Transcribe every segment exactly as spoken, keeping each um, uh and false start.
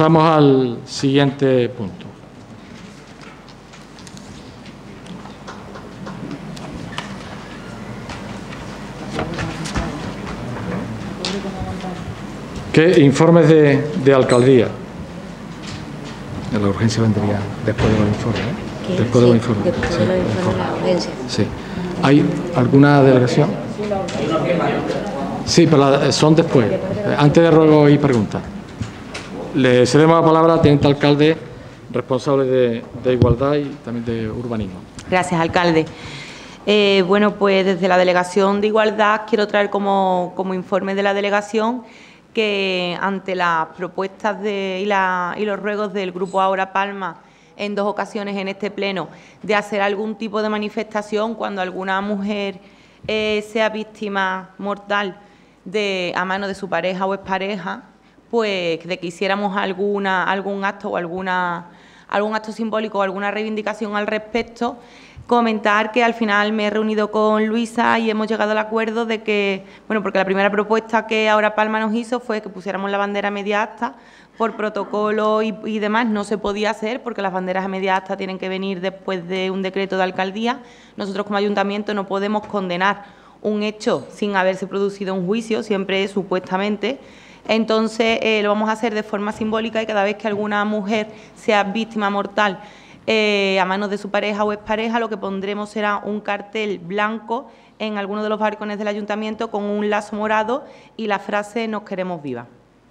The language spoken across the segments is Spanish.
Pasamos al siguiente punto. ¿Qué informes de, de alcaldía? La urgencia vendría después de los informes, ¿eh? Después de los informes. Después de los informes de la urgencia. Sí. ¿Hay alguna delegación? Sí, pero la, son después, antes de ruego y preguntas. Le cedemos la palabra al teniente alcalde, responsable de, de igualdad y también de urbanismo. Gracias, alcalde. Eh, bueno, pues desde la Delegación de Igualdad quiero traer como, como informe de la delegación que ante las propuestas de, y, la, y los ruegos del Grupo Ahora Palma en dos ocasiones en este pleno de hacer algún tipo de manifestación cuando alguna mujer eh, sea víctima mortal de, a mano de su pareja o expareja, pues de que hiciéramos alguna, algún acto o alguna, algún acto simbólico o alguna reivindicación al respecto. Comentar que al final me he reunido con Luisa y hemos llegado al acuerdo de que, bueno, porque la primera propuesta que Ahora Palma nos hizo fue que pusiéramos la bandera a media asta, por protocolo y, y demás no se podía hacer porque las banderas a media asta tienen que venir después de un decreto de alcaldía. Nosotros como ayuntamiento no podemos condenar un hecho sin haberse producido un juicio, siempre supuestamente. Entonces eh, lo vamos a hacer de forma simbólica y cada vez que alguna mujer sea víctima mortal Eh, a manos de su pareja o expareja, lo que pondremos será un cartel blanco en alguno de los balcones del ayuntamiento con un lazo morado y la frase "Nos queremos vivas".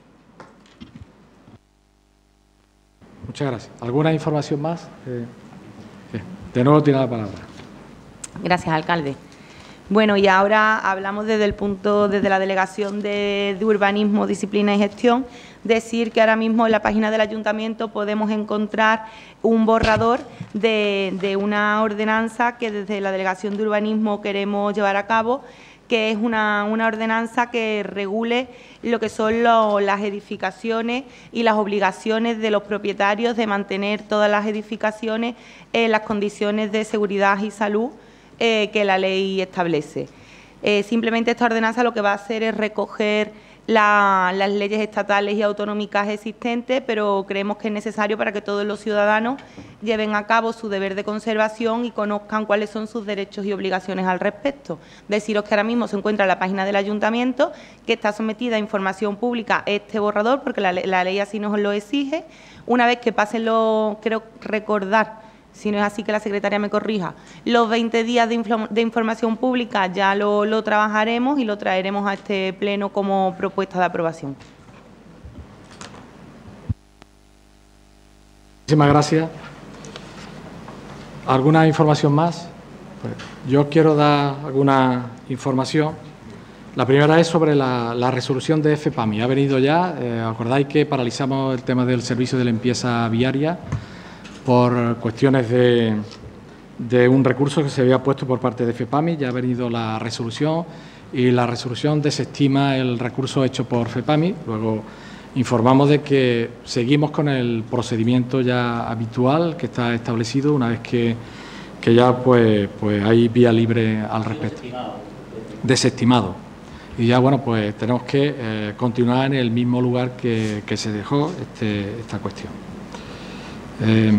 Muchas gracias. ¿Alguna información más? Eh, de nuevo tiene la palabra. Gracias, alcalde. Bueno, y ahora hablamos desde el punto, desde la Delegación de, de Urbanismo, Disciplina y Gestión, decir que ahora mismo en la página del Ayuntamiento podemos encontrar un borrador de, de una ordenanza que desde la Delegación de Urbanismo queremos llevar a cabo, que es una, una ordenanza que regule lo que son lo, las edificaciones y las obligaciones de los propietarios de mantener todas las edificaciones en las condiciones de seguridad y salud Eh, que la ley establece. Eh, simplemente esta ordenanza lo que va a hacer es recoger la, las leyes estatales y autonómicas existentes, pero creemos que es necesario para que todos los ciudadanos lleven a cabo su deber de conservación y conozcan cuáles son sus derechos y obligaciones al respecto. Deciros que ahora mismo se encuentra en la página del Ayuntamiento, que está sometida a información pública este borrador, porque la, la ley así nos lo exige. Una vez que pasen los, creo recordar, si no es así que la secretaria me corrija, los veinte días de, de información pública ya lo, lo trabajaremos y lo traeremos a este pleno como propuesta de aprobación. Muchísimas gracias. ¿Alguna información más? Pues yo quiero dar alguna información. La primera es sobre la, la resolución de FEPAMI. Ha venido ya, eh, acordáis que paralizamos el tema del servicio de limpieza viaria por cuestiones de, de un recurso que se había puesto por parte de FEPAMI. Ya ha venido la resolución y la resolución desestima el recurso hecho por FEPAMI. Luego informamos de que seguimos con el procedimiento ya habitual que está establecido una vez que, que ya pues, pues hay vía libre al respecto. Desestimado. Y ya bueno, pues tenemos que eh, continuar en el mismo lugar que, que se dejó este, esta cuestión. Eh,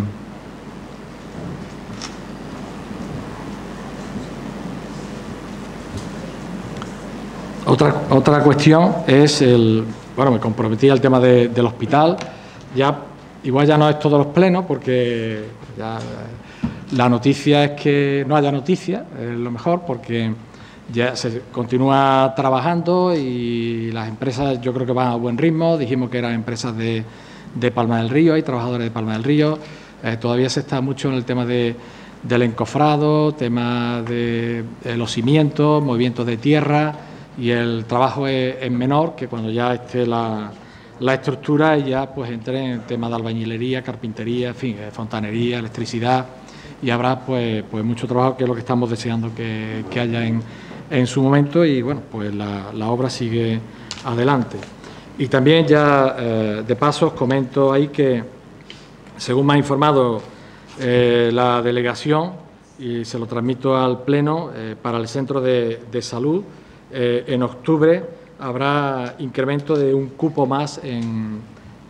otra, otra cuestión es el, bueno, me comprometí al tema de, del hospital. Ya igual ya no es todos los plenos porque ya la noticia es que no haya noticia, es lo mejor, porque ya se continúa trabajando y las empresas yo creo que van a buen ritmo. Dijimos que eran empresas de de Palma del Río, hay trabajadores de Palma del Río, eh, todavía se está mucho en el tema de, del encofrado, tema de, de los cimientos, movimientos de tierra, y el trabajo es, es menor que cuando ya esté la, la estructura y ya pues entre en el tema de albañilería, carpintería, en fin, fontanería, electricidad, y habrá pues, pues mucho trabajo, que es lo que estamos deseando que, que haya en, en su momento, y bueno, pues la, la obra sigue adelante. Y también ya eh, de paso os comento ahí que, según me ha informado eh, la delegación, y se lo transmito al Pleno, eh, para el centro de, de salud, eh, en octubre habrá incremento de un cupo más en,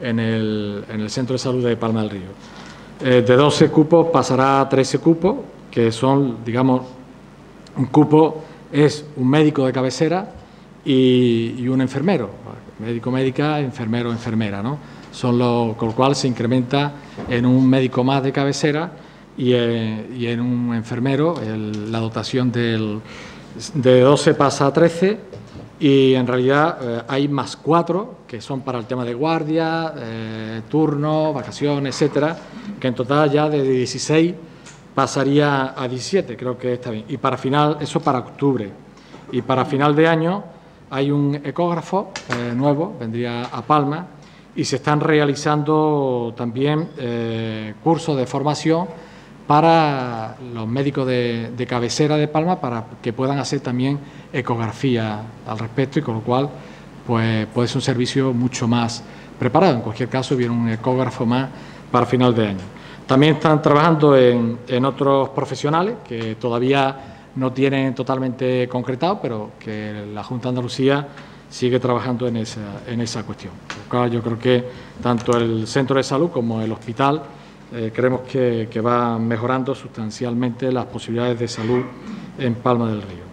en el, en el Centro de Salud de Palma del Río. Eh, de doce cupos pasará a trece cupos, que son, digamos, un cupo es un médico de cabecera y, y un enfermero, médico, médica, enfermero, enfermera, ¿no? Son los, con lo cual se incrementa en un médico más de cabecera y, eh, y en un enfermero el, la dotación del, de doce pasa a trece y en realidad eh, hay más cuatro que son para el tema de guardia, eh, turnos, vacaciones, etcétera, que en total ya de dieciséis pasaría a diecisiete, creo que está bien. Y para final, eso para octubre. Y para final de año hay un ecógrafo eh, nuevo, vendría a Palma, y se están realizando también eh, cursos de formación para los médicos de, de cabecera de Palma para que puedan hacer también ecografía al respecto y con lo cual pues puede ser un servicio mucho más preparado. En cualquier caso, viene un ecógrafo más para final de año. También están trabajando en, en otros profesionales que todavía no tienen totalmente concretado, pero que la Junta de Andalucía sigue trabajando en esa, en esa cuestión. Por lo cual yo creo que tanto el centro de salud como el hospital eh, creemos que, que va mejorando sustancialmente las posibilidades de salud en Palma del Río.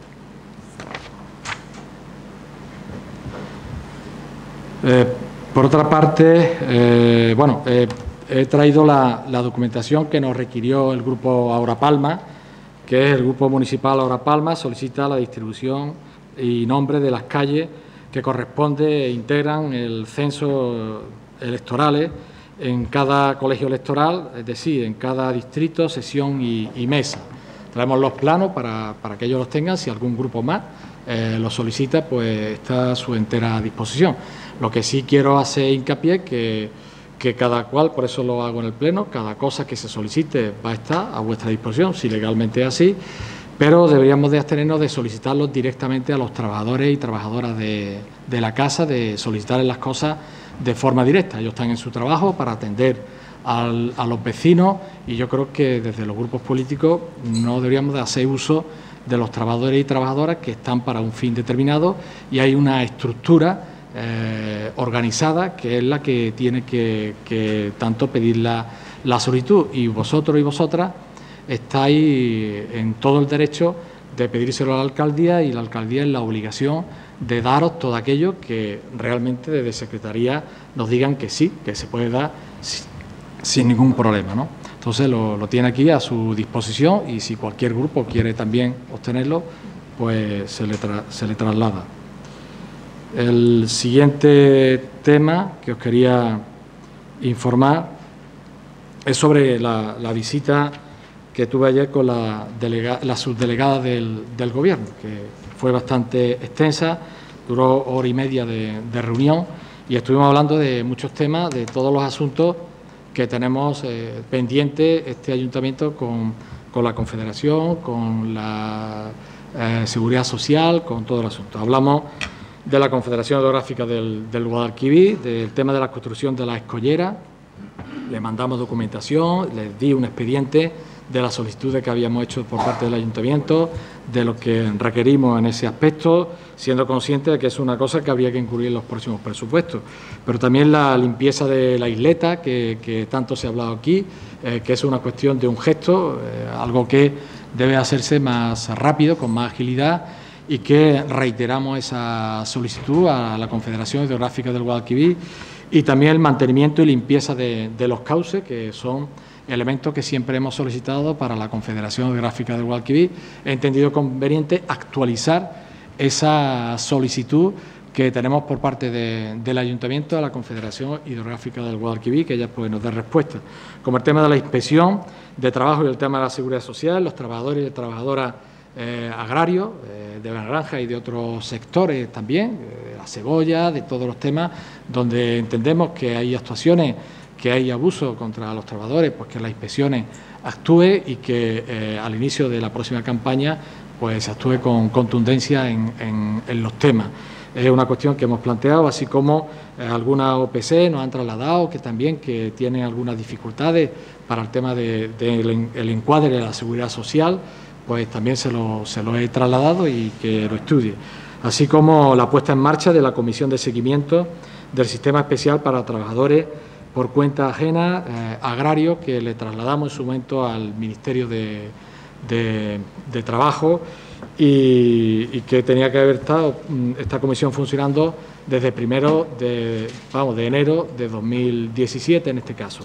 Eh, por otra parte, eh, bueno, eh, he traído la, la documentación que nos requirió el Grupo Ahora Palma, que es el Grupo Municipal Ahora Palma, solicita la distribución y nombre de las calles que corresponde e integran el censo electorales en cada colegio electoral, es decir, en cada distrito, sesión y, y mesa. Traemos los planos para, para que ellos los tengan, si algún grupo más eh, lo solicita, pues está a su entera disposición. Lo que sí quiero hacer hincapié que que cada cual, por eso lo hago en el Pleno, cada cosa que se solicite va a estar a vuestra disposición, si legalmente es así, pero deberíamos de abstenernos de solicitarlos directamente a los trabajadores y trabajadoras de, de la casa, de solicitarles las cosas de forma directa. Ellos están en su trabajo para atender al, a los vecinos y yo creo que desde los grupos políticos no deberíamos de hacer uso de los trabajadores y trabajadoras que están para un fin determinado y hay una estructura Eh, organizada, que es la que tiene que, que tanto pedir la, la solicitud y vosotros y vosotras estáis en todo el derecho de pedírselo a la alcaldía y la alcaldía es la obligación de daros todo aquello que realmente desde Secretaría nos digan que sí, que se puede dar sin, sin ningún problema, ¿no? Entonces lo, lo tiene aquí a su disposición y si cualquier grupo quiere también obtenerlo, pues se le, tra se le traslada. El siguiente tema que os quería informar es sobre la, la visita que tuve ayer con la, delega, la subdelegada del, del Gobierno, que fue bastante extensa, duró hora y media de, de reunión y estuvimos hablando de muchos temas, de todos los asuntos que tenemos eh, pendientes este ayuntamiento con, con la Confederación, con la eh, Seguridad Social, con todo el asunto. Hablamos de la Confederación Hidrográfica del, del Guadalquivir, del tema de la construcción de la escollera, le mandamos documentación, les di un expediente de las solicitudes que habíamos hecho por parte del Ayuntamiento, de lo que requerimos en ese aspecto, siendo conscientes de que es una cosa que habría que incluir en los próximos presupuestos. Pero también la limpieza de la isleta, que, que tanto se ha hablado aquí, eh, que es una cuestión de un gesto, eh, algo que debe hacerse más rápido, con más agilidad, y que reiteramos esa solicitud a la Confederación Hidrográfica del Guadalquivir y también el mantenimiento y limpieza de, de los cauces, que son elementos que siempre hemos solicitado para la Confederación Hidrográfica del Guadalquivir. He entendido conveniente actualizar esa solicitud que tenemos por parte de, del Ayuntamiento a la Confederación Hidrográfica del Guadalquivir, que ella pues, nos dé respuesta. Como el tema de la inspección de trabajo y el tema de la seguridad social, los trabajadores y trabajadoras Eh, agrarios, eh, de la granja y de otros sectores también, de la cebolla, de todos los temas donde entendemos que hay actuaciones, que hay abuso contra los trabajadores, pues que las inspecciones actúe y que eh, al inicio de la próxima campaña pues se actúe con contundencia en, en, en los temas. Es una cuestión que hemos planteado, así como eh, algunas O P C nos han trasladado que también que tienen algunas dificultades para el tema del de, de el encuadre de la seguridad social, pues también se lo, se lo he trasladado y que lo estudie. Así como la puesta en marcha de la Comisión de Seguimiento del sistema especial para trabajadores por cuenta ajena, eh, agrarios, que le trasladamos en su momento al Ministerio de, de, de Trabajo y, y que tenía que haber estado esta comisión funcionando desde primero de, vamos, de enero de dos mil diecisiete en este caso.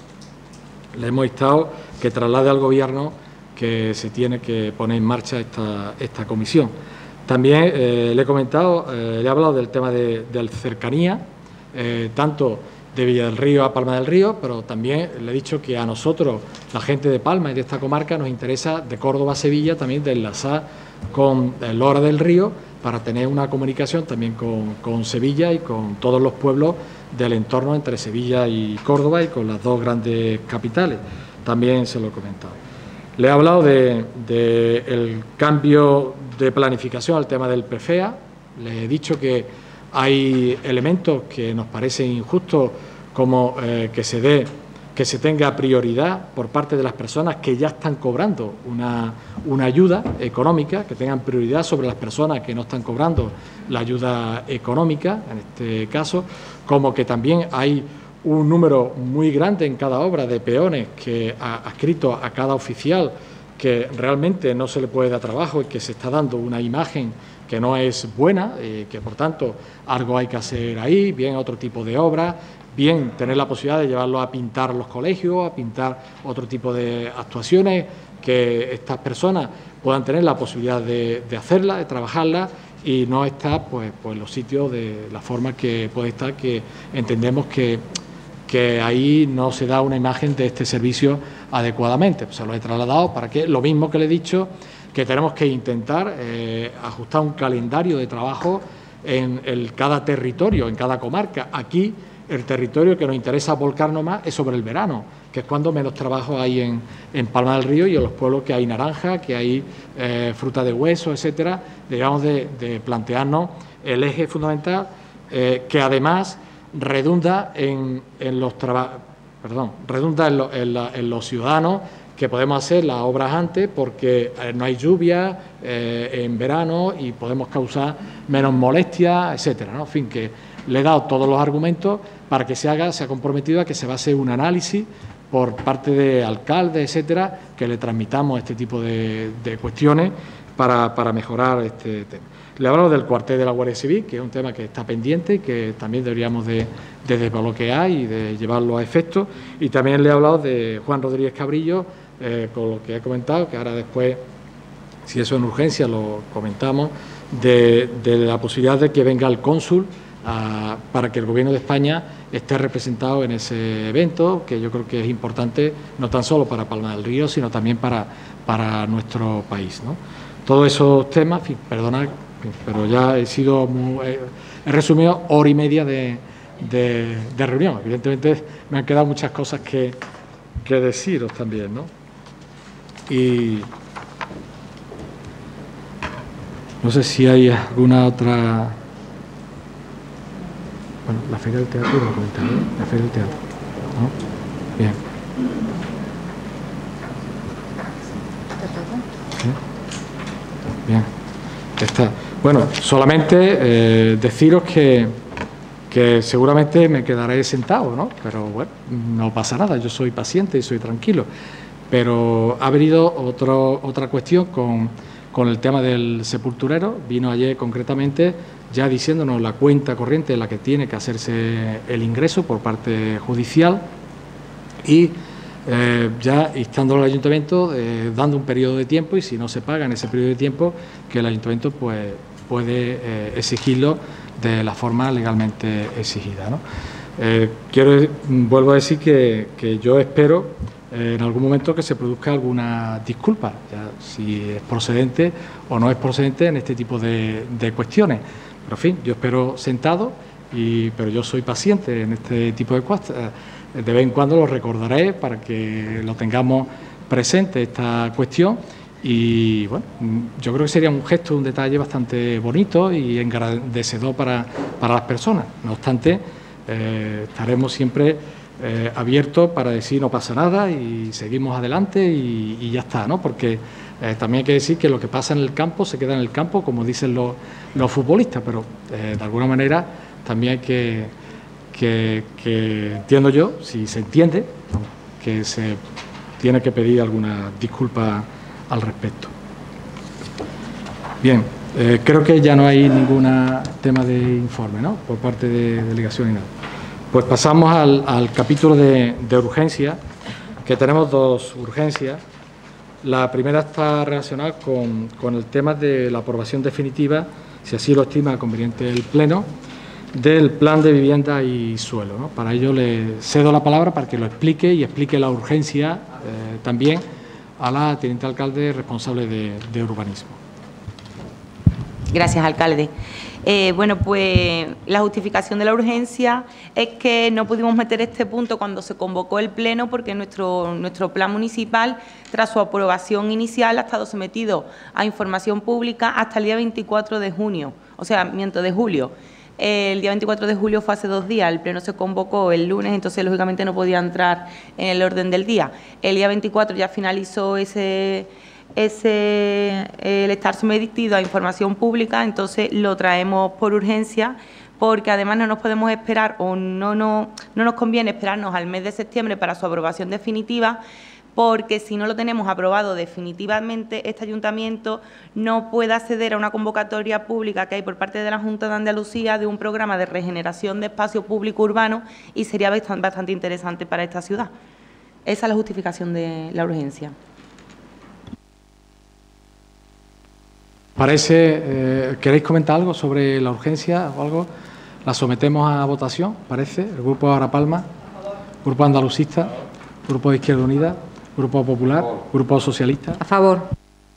Le hemos instado que traslade al Gobierno que se tiene que poner en marcha esta, esta comisión. También eh, le he comentado, eh, le he hablado del tema de, de cercanía, eh, tanto de Villa del Río a Palma del Río, pero también le he dicho que a nosotros, la gente de Palma y de esta comarca, nos interesa de Córdoba a Sevilla también de enlazar con el Lora del Río para tener una comunicación también con, con Sevilla y con todos los pueblos del entorno entre Sevilla y Córdoba y con las dos grandes capitales. También se lo he comentado. Le he hablado de, de el cambio de planificación al tema del PREFEA. Le he dicho que hay elementos que nos parecen injustos, como eh, que se dé, que se tenga prioridad por parte de las personas que ya están cobrando una, una ayuda económica, que tengan prioridad sobre las personas que no están cobrando la ayuda económica, en este caso, como que también hay un número muy grande en cada obra de peones que ha adscrito a cada oficial que realmente no se le puede dar trabajo y que se está dando una imagen que no es buena, eh, que por tanto algo hay que hacer ahí, bien otro tipo de obras, bien tener la posibilidad de llevarlo a pintar los colegios, a pintar otro tipo de actuaciones, que estas personas puedan tener la posibilidad de, de hacerla, de trabajarla y no estar pues, pues los sitios de la forma que puede estar, que entendemos que, que ahí no se da una imagen de este servicio adecuadamente. Pues se lo he trasladado para que, lo mismo que le he dicho, que tenemos que intentar eh, ajustar un calendario de trabajo en el, cada territorio, en cada comarca. Aquí el territorio que nos interesa volcarnos más es sobre el verano, que es cuando menos trabajo hay en, en Palma del Río y en los pueblos que hay naranja, que hay eh, fruta de hueso, etcétera. Debemos de, de plantearnos el eje fundamental eh, que además redunda en, en los trabajos, perdón, redunda en, lo, en, la, en los ciudadanos, que podemos hacer las obras antes porque eh, no hay lluvia eh, en verano y podemos causar menos molestias, etcétera, ¿no? En fin, que le he dado todos los argumentos para que se haga, se ha comprometido a que se va a hacer un análisis por parte de alcaldes, etcétera, que le transmitamos este tipo de, de cuestiones para, para mejorar este tema. Le he hablado del cuartel de la Guardia Civil, que es un tema que está pendiente y que también deberíamos de, de desbloquear y de llevarlo a efecto. Y también le he hablado de Juan Rodríguez Cabrillo, eh, con lo que he comentado, que ahora después, si eso es en urgencia, lo comentamos, de, de la posibilidad de que venga el cónsul a, para que el Gobierno de España esté representado en ese evento, que yo creo que es importante no tan solo para Palma del Río, sino también para, para nuestro país, ¿no? Todos esos temas, en fin, perdonad, pero ya he sido muy, he, he resumido hora y media de, de, de reunión. Evidentemente me han quedado muchas cosas que, que deciros también, ¿no? Y no sé si hay alguna otra. Bueno, la Feria del Teatro lo comentaré, la Feria del Teatro, ¿no? Bien. ¿Sí? Bien. Está. Bueno, solamente eh, deciros que, que seguramente me quedaré sentado, ¿no? Pero bueno, no pasa nada, yo soy paciente y soy tranquilo. Pero ha venido otro, otra cuestión con, con el tema del sepulturero. Vino ayer concretamente ya diciéndonos la cuenta corriente en la que tiene que hacerse el ingreso por parte judicial y eh, ya instándolo al ayuntamiento, eh, dando un periodo de tiempo y si no se paga en ese periodo de tiempo, que el ayuntamiento pues puede eh, exigirlo de la forma legalmente exigida, ¿no? Eh, quiero, vuelvo a decir que, que yo espero eh, en algún momento que se produzca alguna disculpa, ya, si es procedente o no es procedente en este tipo de, de cuestiones. Pero, en fin, yo espero sentado, y, pero yo soy paciente en este tipo de cosas. De vez en cuando lo recordaré para que lo tengamos presente esta cuestión. Y bueno, yo creo que sería un gesto, un detalle bastante bonito y engrandecedor para, para las personas. No obstante, eh, estaremos siempre eh, abiertos para decir no pasa nada y seguimos adelante y, y ya está, ¿no? Porque eh, también hay que decir que lo que pasa en el campo se queda en el campo, como dicen los, los futbolistas, pero eh, de alguna manera también hay que, que, que entiendo yo, si se entiende, que se tiene que pedir alguna disculpa al respecto. Bien, eh, creo que ya no hay ningún tema de informe, ¿no?, por parte de delegación y nada. Pues pasamos al, al capítulo de, de urgencia, que tenemos dos urgencias. La primera está relacionada con, con el tema de la aprobación definitiva, si así lo estima conveniente el Pleno, del Plan de Vivienda y Suelo, ¿no? Para ello le cedo la palabra para que lo explique y explique la urgencia eh, también a la teniente alcalde responsable de, de urbanismo. Gracias, alcalde. Eh, bueno, pues la justificación de la urgencia es que no pudimos meter este punto cuando se convocó el Pleno porque nuestro, nuestro plan municipal, tras su aprobación inicial, ha estado sometido a información pública hasta el día veinticuatro de junio, o sea, miento, de julio. El día veinticuatro de julio fue hace dos días, el Pleno se convocó el lunes, entonces lógicamente no podía entrar en el orden del día. El día veinticuatro ya finalizó ese... ese el estar sometido a información pública, entonces lo traemos por urgencia porque además no nos podemos esperar o no, no, no nos conviene esperarnos al mes de septiembre para su aprobación definitiva, porque si no lo tenemos aprobado definitivamente, este ayuntamiento no puede acceder a una convocatoria pública que hay por parte de la Junta de Andalucía de un programa de regeneración de espacio público urbano y sería bastante interesante para esta ciudad. Esa es la justificación de la urgencia. Parece, eh, ¿queréis comentar algo sobre la urgencia o algo? La sometemos a votación, parece. El Grupo Ahora Palma, Grupo Andalucista, Grupo de Izquierda Unida, Grupo Popular, Grupo Socialista. A favor.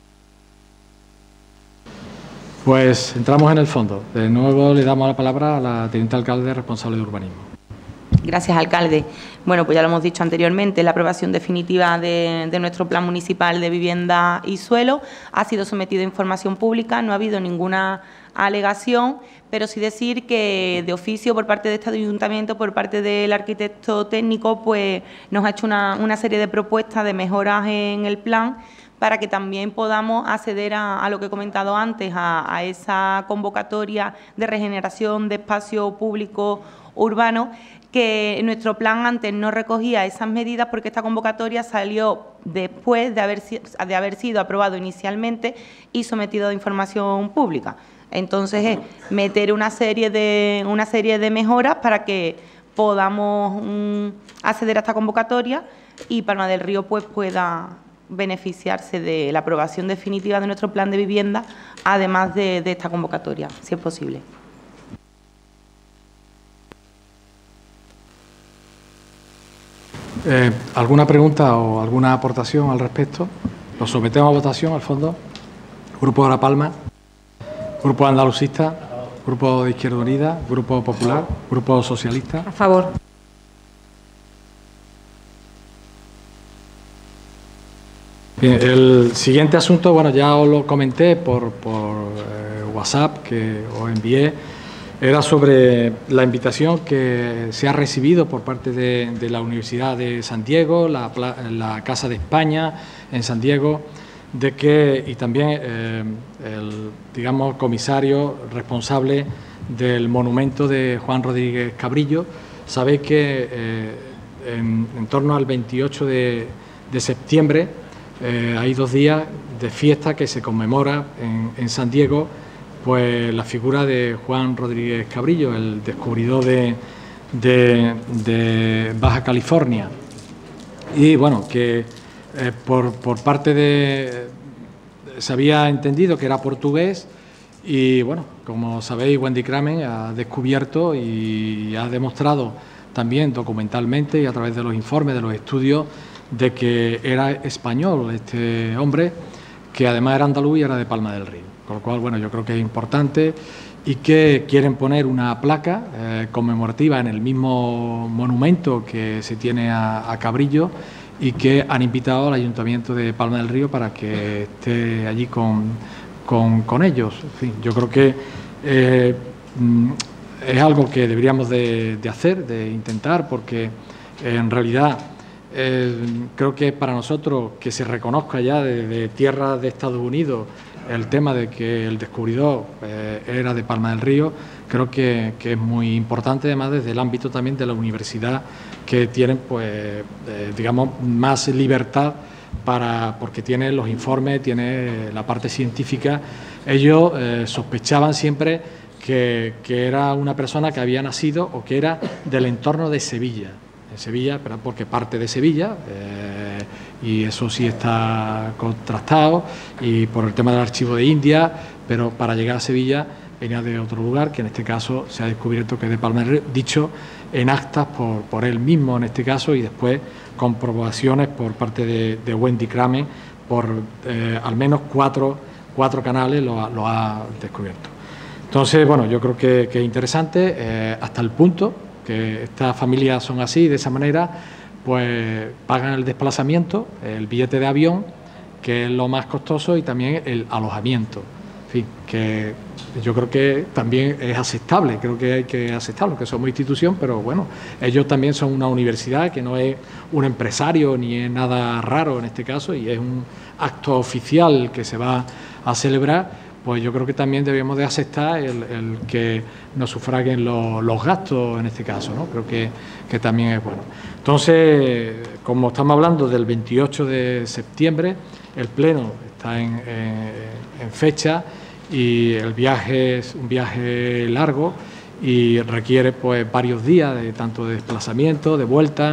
Pues entramos en el fondo. De nuevo le damos la palabra a la teniente alcalde responsable de urbanismo. Gracias, alcalde. Bueno, pues ya lo hemos dicho anteriormente, la aprobación definitiva de, de nuestro Plan Municipal de Vivienda y Suelo ha sido sometido a información pública, no ha habido ninguna alegación, pero sí decir que de oficio por parte de este ayuntamiento, por parte del arquitecto técnico, pues nos ha hecho una, una serie de propuestas de mejoras en el plan para que también podamos acceder a, a lo que he comentado antes, a, a esa convocatoria de regeneración de espacio público urbano, que nuestro plan antes no recogía esas medidas porque esta convocatoria salió después de haber, de haber sido aprobado inicialmente y sometido a información pública. Entonces, es meter una serie de, una serie de mejoras para que podamos mm, acceder a esta convocatoria y Palma del Río pues, pueda beneficiarse de la aprobación definitiva de nuestro plan de vivienda, además de, de esta convocatoria, si es posible. Eh, ¿Alguna pregunta o alguna aportación al respecto? Lo sometemos a votación, al fondo. Grupo Ahora Palma, Grupo Andalucista, Grupo de Izquierda Unida, Grupo Popular, Grupo Socialista. A favor. Bien, el siguiente asunto, bueno, ya os lo comenté por, por eh, WhatsApp que os envié. Era sobre la invitación que se ha recibido por parte de, de la Universidad de San Diego, la, la Casa de España en San Diego, de que, y también eh, el, digamos, comisario responsable del monumento de Juan Rodríguez Cabrillo. Sabéis que eh, en, en torno al veintiocho de septiembre eh, hay dos días de fiesta que se conmemora en, en San Diego, pues la figura de Juan Rodríguez Cabrillo, el descubridor de, de, de Baja California. Y bueno, que eh, por, por parte de... se había entendido que era portugués y bueno, como sabéis, Wendy Kramen ha descubierto y ha demostrado también documentalmente y a través de los informes, de los estudios, de que era español este hombre, que además era andaluz y era de Palma del Río. Con lo cual, bueno, yo creo que es importante y que quieren poner una placa eh, conmemorativa en el mismo monumento que se tiene a, a Cabrillo y que han invitado al Ayuntamiento de Palma del Río para que esté allí con, con, con ellos. En fin, yo creo que eh, es algo que deberíamos de, de hacer, de intentar, porque eh, en realidad eh, creo que para nosotros que se reconozca ya desde de tierras de Estados Unidos el tema de que el descubridor eh, era de Palma del Río, creo que, que es muy importante, además desde el ámbito también de la universidad, que tienen, pues, eh, digamos, más libertad para, porque tiene los informes, tiene la parte científica. Ellos eh, sospechaban siempre que, que era una persona que había nacido o que era del entorno de Sevilla, en Sevilla, pero porque parte de Sevilla, eh, y eso sí está contrastado, y por el tema del archivo de India, pero para llegar a Sevilla venía de otro lugar, que en este caso se ha descubierto que es de Palma del Río, dicho en actas por, por él mismo en este caso, y después comprobaciones por parte de, de Wendy Kramer, por eh, al menos cuatro, cuatro canales lo ha, lo ha descubierto. Entonces, bueno, yo creo que, que es interesante, eh, hasta el punto que estas familias son así, de esa manera, pues pagan el desplazamiento, el billete de avión, que es lo más costoso, y también el alojamiento. En fin, que yo creo que también es aceptable, creo que hay que aceptarlo, que somos institución, pero bueno, ellos también son una universidad que no es un empresario ni es nada raro en este caso, y es un acto oficial que se va a celebrar. Pues yo creo que también debemos de aceptar el, el que nos sufraguen los, los gastos en este caso, ¿no? Creo que, que también es bueno. Entonces, como estamos hablando del veintiocho de septiembre, el Pleno está en, en, en fecha, y el viaje es un viaje largo y requiere pues varios días de tanto de desplazamiento, de vuelta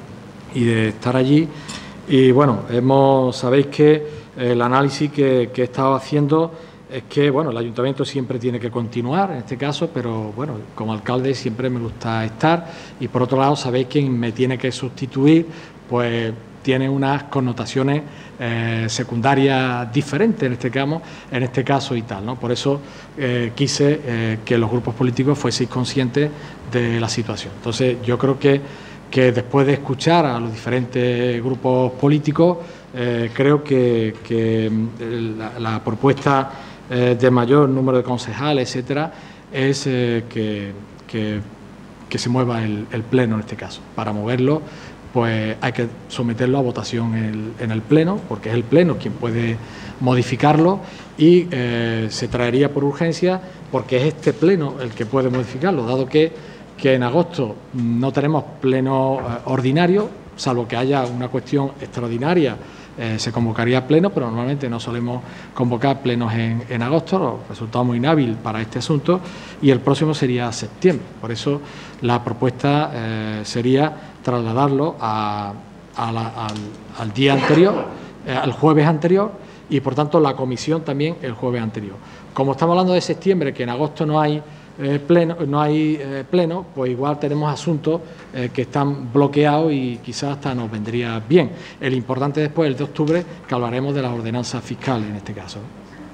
y de estar allí. Y bueno, hemos sabéis que el análisis que, que he estado haciendo es que, bueno, el ayuntamiento siempre tiene que continuar en este caso, pero bueno, como alcalde siempre me gusta estar, y por otro lado sabéis que me tiene que sustituir, pues tiene unas connotaciones eh, secundarias diferentes en este caso, en este caso y tal, ¿no? Por eso eh, quise eh, que los grupos políticos fueseis conscientes de la situación. Entonces, yo creo que, que después de escuchar a los diferentes grupos políticos, eh, creo que, que la, la propuesta eh, de mayor número de concejales, etcétera, es eh, que, que, que se mueva el, el Pleno en este caso. Para moverlo, pues hay que someterlo a votación en el, en el Pleno, porque es el Pleno quien puede modificarlo, y eh, se traería por urgencia, porque es este Pleno el que puede modificarlo, dado que, que en agosto no tenemos Pleno eh, ordinario, salvo que haya una cuestión extraordinaria, eh, se convocaría Pleno, pero normalmente no solemos convocar plenos en, en agosto, lo resultaba muy inhábil para este asunto, y el próximo sería septiembre. Por eso la propuesta eh, sería trasladarlo a, a la, al, al día anterior, eh, al jueves anterior, y por tanto la comisión también el jueves anterior. Como estamos hablando de septiembre, que en agosto no hay eh, pleno, no hay eh, pleno, pues igual tenemos asuntos eh, que están bloqueados y quizás hasta nos vendría bien. El importante después, el de octubre, que hablaremos de las ordenanzas fiscales en este caso.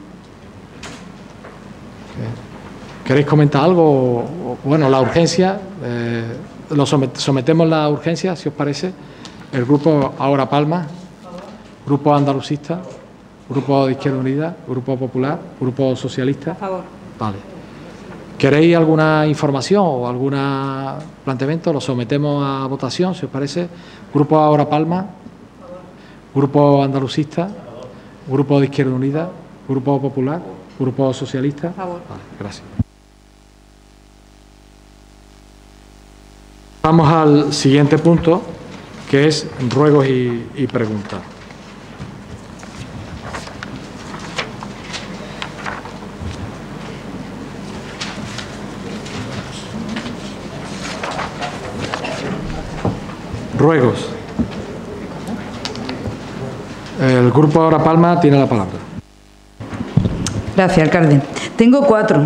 ¿Queréis comentar algo? Bueno, la urgencia, eh, lo sometemos la urgencia, si os parece. El grupo Ahora Palma, grupo andalucista, grupo de Izquierda Unida, grupo popular, grupo socialista. A favor. Vale. ¿Queréis alguna información o algún planteamiento? Lo sometemos a votación, si os parece. Grupo Ahora Palma, grupo andalucista, grupo de Izquierda Unida, grupo popular, grupo socialista. A favor. Vale, gracias. Vamos al siguiente punto, que es ruegos y, y preguntas. Ruegos. El grupo Ahora Palma tiene la palabra. Gracias, alcalde. Tengo cuatro.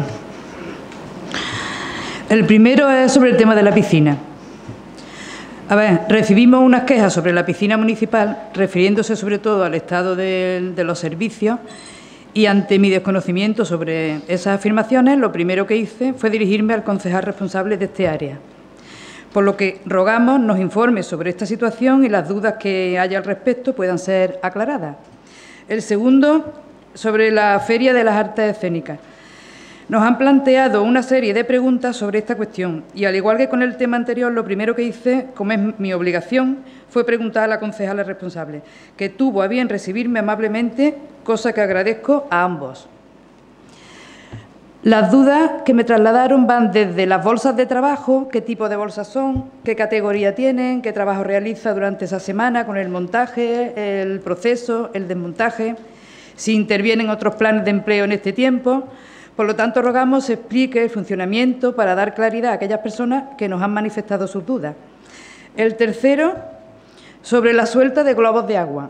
El primero es sobre el tema de la piscina. A ver, recibimos unas quejas sobre la piscina municipal, refiriéndose sobre todo al estado de, de los servicios, y ante mi desconocimiento sobre esas afirmaciones, lo primero que hice fue dirigirme al concejal responsable de este área. Por lo que rogamos nos informe sobre esta situación y las dudas que haya al respecto puedan ser aclaradas. El segundo, sobre la Feria de las Artes Escénicas. Nos han planteado una serie de preguntas sobre esta cuestión y, al igual que con el tema anterior, lo primero que hice, como es mi obligación, fue preguntar a la concejala responsable, que tuvo a bien recibirme amablemente, cosa que agradezco a ambos. Las dudas que me trasladaron van desde las bolsas de trabajo, qué tipo de bolsas son, qué categoría tienen, qué trabajo realiza durante esa semana con el montaje, el proceso, el desmontaje, si intervienen otros planes de empleo en este tiempo. Por lo tanto, rogamos se explique el funcionamiento para dar claridad a aquellas personas que nos han manifestado sus dudas. El tercero, sobre la suelta de globos de agua.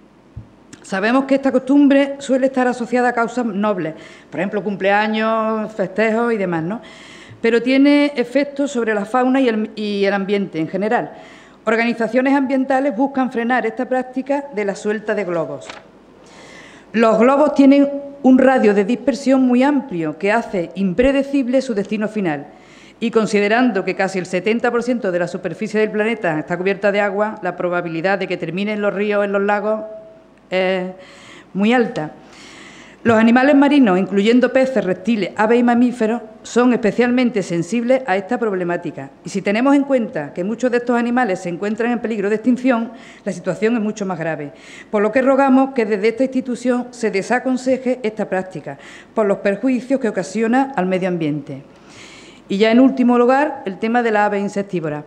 Sabemos que esta costumbre suele estar asociada a causas nobles, por ejemplo, cumpleaños, festejos y demás, ¿no? Pero tiene efectos sobre la fauna y el, y el ambiente en general. Organizaciones ambientales buscan frenar esta práctica de la suelta de globos. Los globos tienen un radio de dispersión muy amplio que hace impredecible su destino final. Y considerando que casi el setenta por ciento de la superficie del planeta está cubierta de agua, la probabilidad de que terminen los ríos o en los lagos es muy alta. Los animales marinos, incluyendo peces, reptiles, aves y mamíferos, son especialmente sensibles a esta problemática. Y si tenemos en cuenta que muchos de estos animales se encuentran en peligro de extinción, la situación es mucho más grave. Por lo que rogamos que desde esta institución se desaconseje esta práctica, por los perjuicios que ocasiona al medio ambiente. Y ya en último lugar, el tema de las aves insectívoras.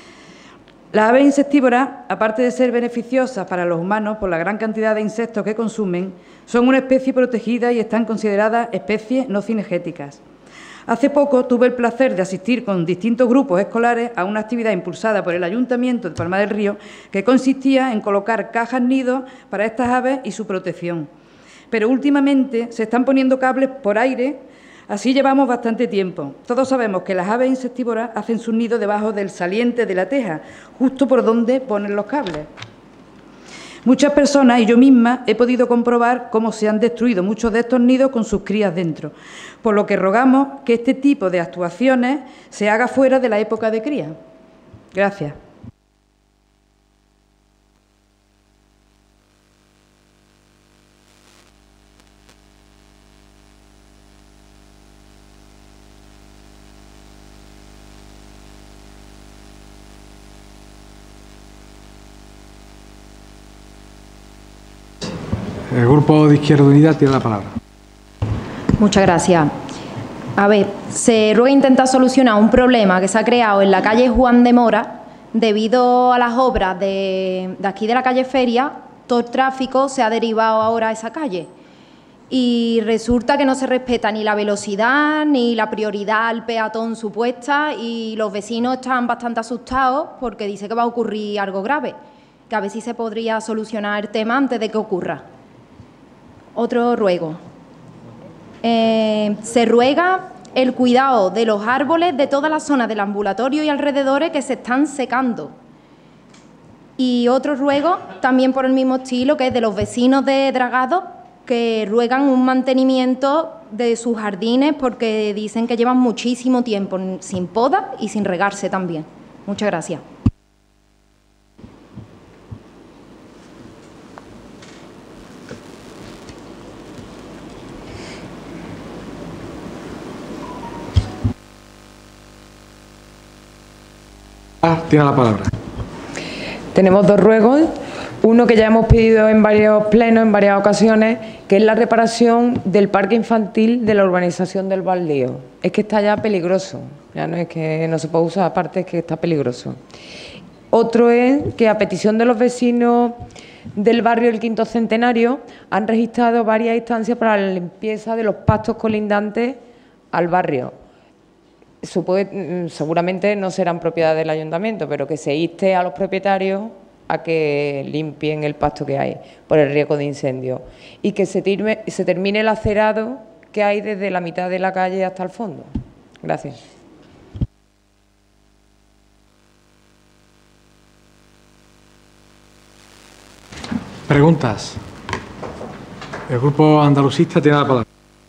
Las aves insectívoras, aparte de ser beneficiosas para los humanos por la gran cantidad de insectos que consumen, son una especie protegida y están consideradas especies no cinegéticas. Hace poco tuve el placer de asistir con distintos grupos escolares a una actividad impulsada por el Ayuntamiento de Palma del Río que consistía en colocar cajas nidos para estas aves y su protección. Pero últimamente se están poniendo cables por aire. Así llevamos bastante tiempo. Todos sabemos que las aves insectívoras hacen sus nidos debajo del saliente de la teja, justo por donde ponen los cables. Muchas personas y yo misma he podido comprobar cómo se han destruido muchos de estos nidos con sus crías dentro, por lo que rogamos que este tipo de actuaciones se haga fuera de la época de cría. Gracias. El Grupo de Izquierda Unida tiene la palabra. Muchas gracias. A ver, se ruega intentar solucionar un problema que se ha creado en la calle Juan de Mora debido a las obras de, de aquí de la calle Feria. Todo el tráfico se ha derivado ahora a esa calle y resulta que no se respeta ni la velocidad ni la prioridad al peatón supuesta y los vecinos están bastante asustados porque dice que va a ocurrir algo grave, que a ver si se podría solucionar el tema antes de que ocurra. Otro ruego. Eh, se ruega el cuidado de los árboles de toda la zona del ambulatorio y alrededores que se están secando. Y otro ruego, también por el mismo estilo, que es de los vecinos de Dragado, que ruegan un mantenimiento de sus jardines porque dicen que llevan muchísimo tiempo sin poda y sin regarse también. Muchas gracias. Ah, tiene la palabra. Tenemos dos ruegos, uno que ya hemos pedido en varios plenos, en varias ocasiones, que es la reparación del parque infantil de la urbanización del Baldío. Es que está ya peligroso, ya no es que no se pueda usar, aparte es que está peligroso. Otro es que a petición de los vecinos del barrio del Quinto Centenario han registrado varias instancias para la limpieza de los pastos colindantes al barrio. Supone, seguramente no serán propiedad del ayuntamiento, pero que se inste a los propietarios a que limpien el pasto que hay por el riesgo de incendio y que se, tirme, se termine el acerado que hay desde la mitad de la calle hasta el fondo. Gracias. Preguntas. El Grupo Andalucista tiene la palabra.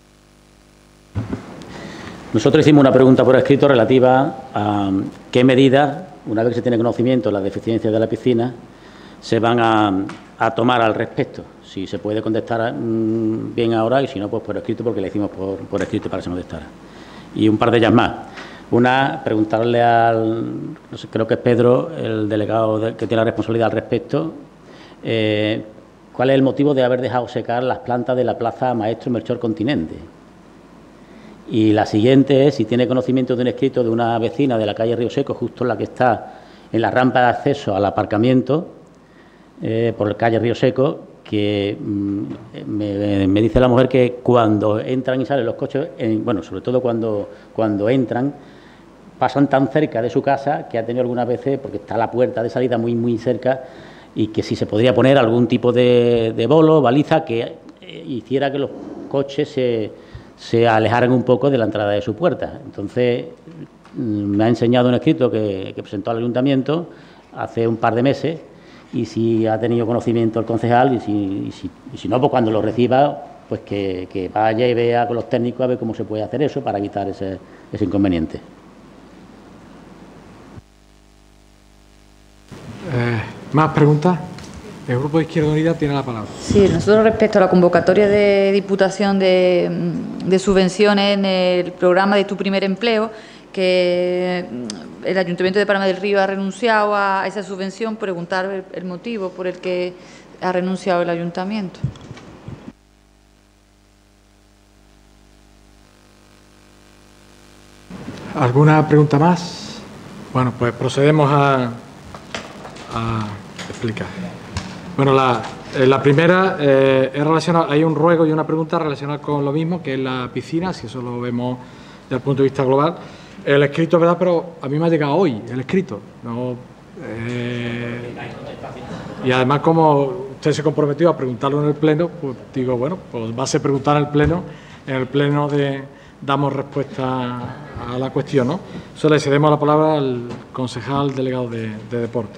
Nosotros hicimos una pregunta por escrito relativa a qué medidas, una vez que se tiene conocimiento de las deficiencias de la piscina, se van a, a tomar al respecto. Si se puede contestar mmm, bien ahora y si no, pues por escrito, porque le hicimos por, por escrito para que se contestara. Y un par de ellas más. Una, preguntarle al, no sé, creo que es Pedro, el delegado de, que tiene la responsabilidad al respecto, eh, ¿cuál es el motivo de haber dejado secar las plantas de la Plaza Maestro Melchor Continente? Y la siguiente es si tiene conocimiento de un escrito de una vecina de la calle Río Seco, justo la que está en la rampa de acceso al aparcamiento eh, por la calle Río Seco, que mmm, me, me dice la mujer que cuando entran y salen los coches, en, bueno, sobre todo cuando, cuando entran, pasan tan cerca de su casa que ha tenido algunas veces, porque está la puerta de salida muy, muy cerca, y que si se podría poner algún tipo de, de bolo, baliza, que eh, hiciera que los coches se, se alejaran un poco de la entrada de su puerta. Entonces, me ha enseñado un escrito que, que presentó al ayuntamiento hace un par de meses, y si ha tenido conocimiento el concejal, y si, y si, y si no, pues cuando lo reciba, pues que, que vaya y vea con los técnicos a ver cómo se puede hacer eso para evitar ese, ese inconveniente. Eh, ¿Más preguntas? El Grupo de Izquierda Unida tiene la palabra. Sí, nosotros respecto a la convocatoria de Diputación de, de subvenciones en el programa de Tu Primer Empleo, que el Ayuntamiento de Palma del Río ha renunciado a esa subvención, preguntar el, el motivo por el que ha renunciado el Ayuntamiento. ¿Alguna pregunta más? Bueno, pues procedemos a, a explicar. Bueno, la, eh, la primera eh, es relacionada, hay un ruego y una pregunta relacionada con lo mismo, que es la piscina, si eso lo vemos desde el punto de vista global. El escrito, ¿verdad? Pero a mí me ha llegado hoy el escrito. No, eh, y además, como usted se comprometió a preguntarlo en el Pleno, pues digo, bueno, pues va a ser preguntar en el Pleno, en el Pleno de, damos respuesta a la cuestión, ¿no? Solo le cedemos la palabra al concejal delegado de, de Deporte.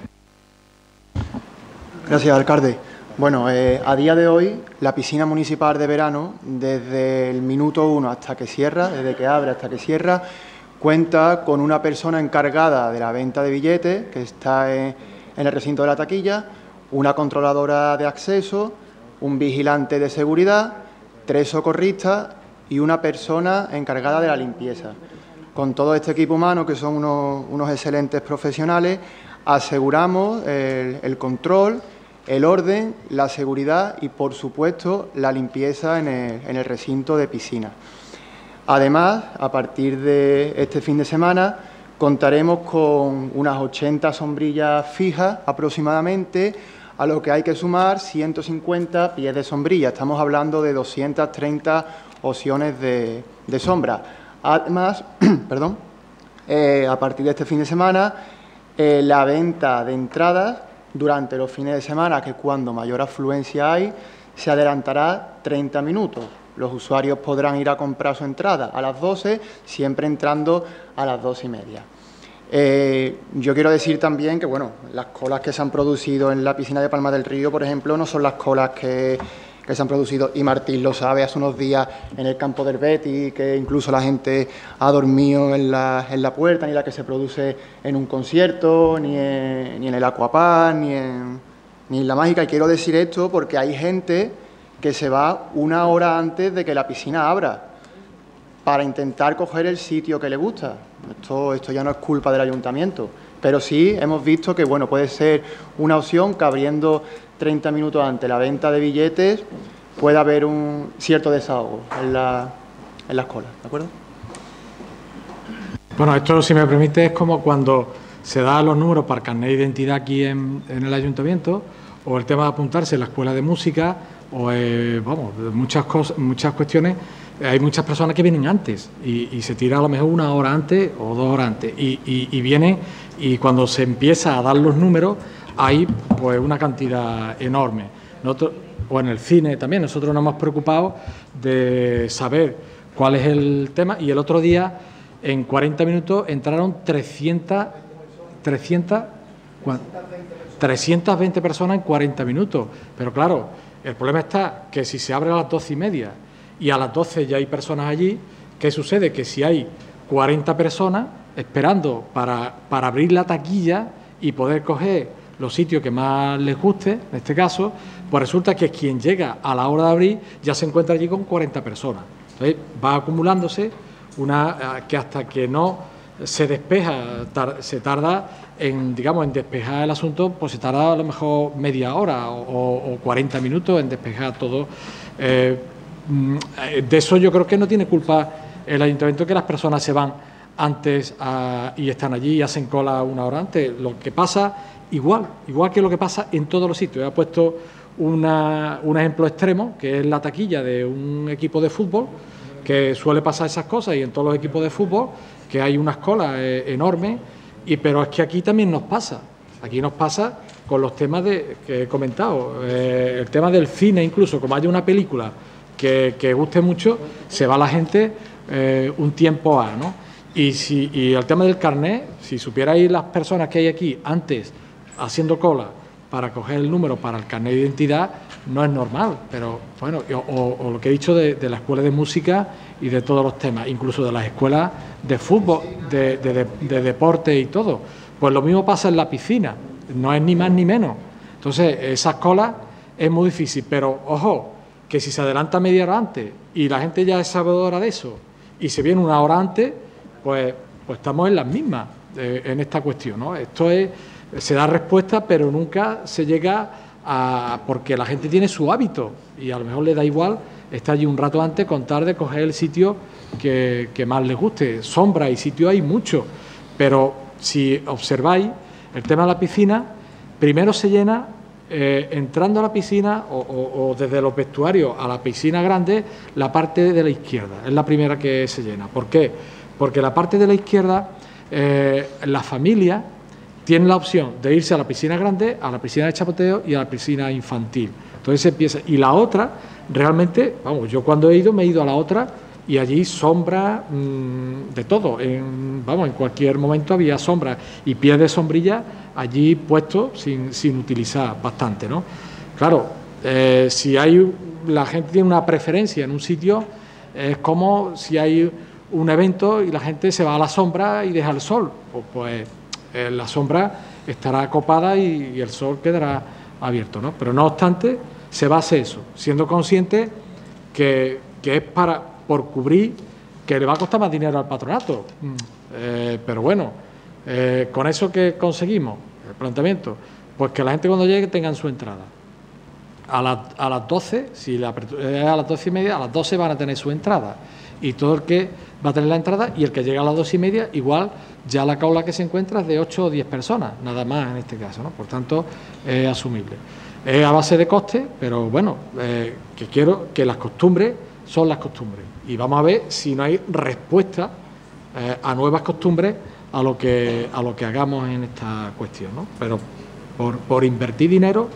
Gracias, alcalde. Bueno, eh, a día de hoy, la piscina municipal de verano, desde el minuto uno hasta que cierra, desde que abre hasta que cierra, cuenta con una persona encargada de la venta de billetes, que está en, en el recinto de la taquilla, una controladora de acceso, un vigilante de seguridad, tres socorristas y una persona encargada de la limpieza. Con todo este equipo humano, que son unos, unos excelentes profesionales, aseguramos el, el control, el orden, la seguridad y, por supuesto, la limpieza en el, en el recinto de piscina. Además, a partir de este fin de semana, contaremos con unas ochenta sombrillas fijas aproximadamente, a lo que hay que sumar ciento cincuenta pies de sombrilla. Estamos hablando de doscientas treinta opciones de, de sombra. Además, perdón, eh, a partir de este fin de semana, eh, la venta de entradas durante los fines de semana, que cuando mayor afluencia hay, se adelantará treinta minutos. Los usuarios podrán ir a comprar su entrada a las doce, siempre entrando a las dos y media. Eh, yo quiero decir también que, bueno, las colas que se han producido en la piscina de Palma del Río, por ejemplo, no son las colas que, que se han producido, y Martín lo sabe, hace unos días en el campo del Betis, que incluso la gente ha dormido en la, en la puerta, ni la que se produce en un concierto, ni en, ni en el Aquapark, ni en, ni en la Mágica. Y quiero decir esto porque hay gente que se va una hora antes de que la piscina abra para intentar coger el sitio que le gusta. Esto, esto ya no es culpa del ayuntamiento, pero sí hemos visto que, bueno, puede ser una opción que abriendo treinta minutos antes la venta de billetes pueda haber un cierto desahogo en, la, en las colas, ¿de acuerdo? Bueno, esto, si me permite, es como cuando se dan los números para carnet de identidad aquí en, en el ayuntamiento, o el tema de apuntarse en la escuela de música, o eh, vamos, muchas cosas, muchas cuestiones. Hay muchas personas que vienen antes y, y se tira a lo mejor una hora antes o dos horas antes y, y, y vienen, y cuando se empieza a dar los números hay pues una cantidad enorme. Nosotros, o en el cine también, nosotros nos hemos preocupado de saber cuál es el tema, y el otro día en cuarenta minutos entraron trescientas, trescientas, trescientas veinte personas en cuarenta minutos, pero claro, el problema está que si se abre a las doce y media y a las doce ya hay personas allí, ¿qué sucede? Que si hay cuarenta personas esperando para, para abrir la taquilla y poder coger los sitios que más les guste, en este caso, pues resulta que quien llega a la hora de abrir ya se encuentra allí con cuarenta personas. Entonces va acumulándose una que hasta que no se despeja, tar, se tarda en, digamos, en despejar el asunto, pues se tarda a lo mejor media hora o, o cuarenta minutos en despejar todo. Eh, de eso yo creo que no tiene culpa el ayuntamiento que las personas se van antes a, y están allí y hacen cola una hora antes. Lo que pasa, igual, igual que lo que pasa en todos los sitios. He puesto una, un ejemplo extremo, que es la taquilla de un equipo de fútbol, que suele pasar esas cosas, y en todos los equipos de fútbol, que hay unas colas eh, enormes, y, pero es que aquí también nos pasa. Aquí nos pasa con los temas de, que he comentado, eh, el tema del cine, incluso, como haya una película que, que guste mucho, se va la gente eh, un tiempo a, ¿no? Y, si, y el tema del carnet, si supierais las personas que hay aquí antes haciendo cola para coger el número para el carnet de identidad, no es normal, pero bueno, o, o lo que he dicho de, de la escuela de música y de todos los temas, incluso de las escuelas de fútbol, de, de, de, de deporte y todo. Pues lo mismo pasa en la piscina, no es ni más ni menos. Entonces, esas colas es muy difícil, pero ojo, que si se adelanta media hora antes y la gente ya es sabedora de eso y se viene una hora antes, pues, pues estamos en las mismas eh, en esta cuestión, ¿no? Esto es, se da respuesta, pero nunca se llega a, porque la gente tiene su hábito y a lo mejor le da igual estar allí un rato antes con tal de coger el sitio que, que más les guste. Sombra y sitio hay mucho, pero si observáis el tema de la piscina, primero se llena eh, entrando a la piscina o, o, o desde los vestuarios a la piscina grande, la parte de la izquierda, es la primera que se llena. ¿Por qué? Porque la parte de la izquierda, eh, la familia tiene la opción de irse a la piscina grande, a la piscina de chapoteo y a la piscina infantil. Entonces se empieza. Y la otra, realmente, vamos, yo cuando he ido, me he ido a la otra y allí sombra mmm, de todo. En, vamos, en cualquier momento había sombra y pies de sombrilla allí puestos sin, sin utilizar bastante, ¿no? Claro, eh, si hay, la gente tiene una preferencia en un sitio, es como si hay un evento y la gente se va a la sombra y deja el sol, pues, pues eh, la sombra estará copada y, y el sol quedará abierto, ¿no? Pero no obstante, se va a hacer eso, siendo consciente que, que es para por cubrir, que le va a costar más dinero al patronato. Mm. Eh, pero bueno, eh, con eso que conseguimos, el planteamiento, pues que la gente cuando llegue tengan su entrada. A, la, a las doce, si la es a las doce y media, a las doce van a tener su entrada. Y todo el que va a tener la entrada y el que llega a las dos y media, igual ya la cola que se encuentra es de ocho o diez personas, nada más en este caso, ¿no? Por tanto, es asumible. Es a base de coste, pero bueno, eh, que quiero que las costumbres son las costumbres. Y vamos a ver si no hay respuesta eh, a nuevas costumbres a lo que a lo que hagamos en esta cuestión, ¿no? Pero por, por invertir dinero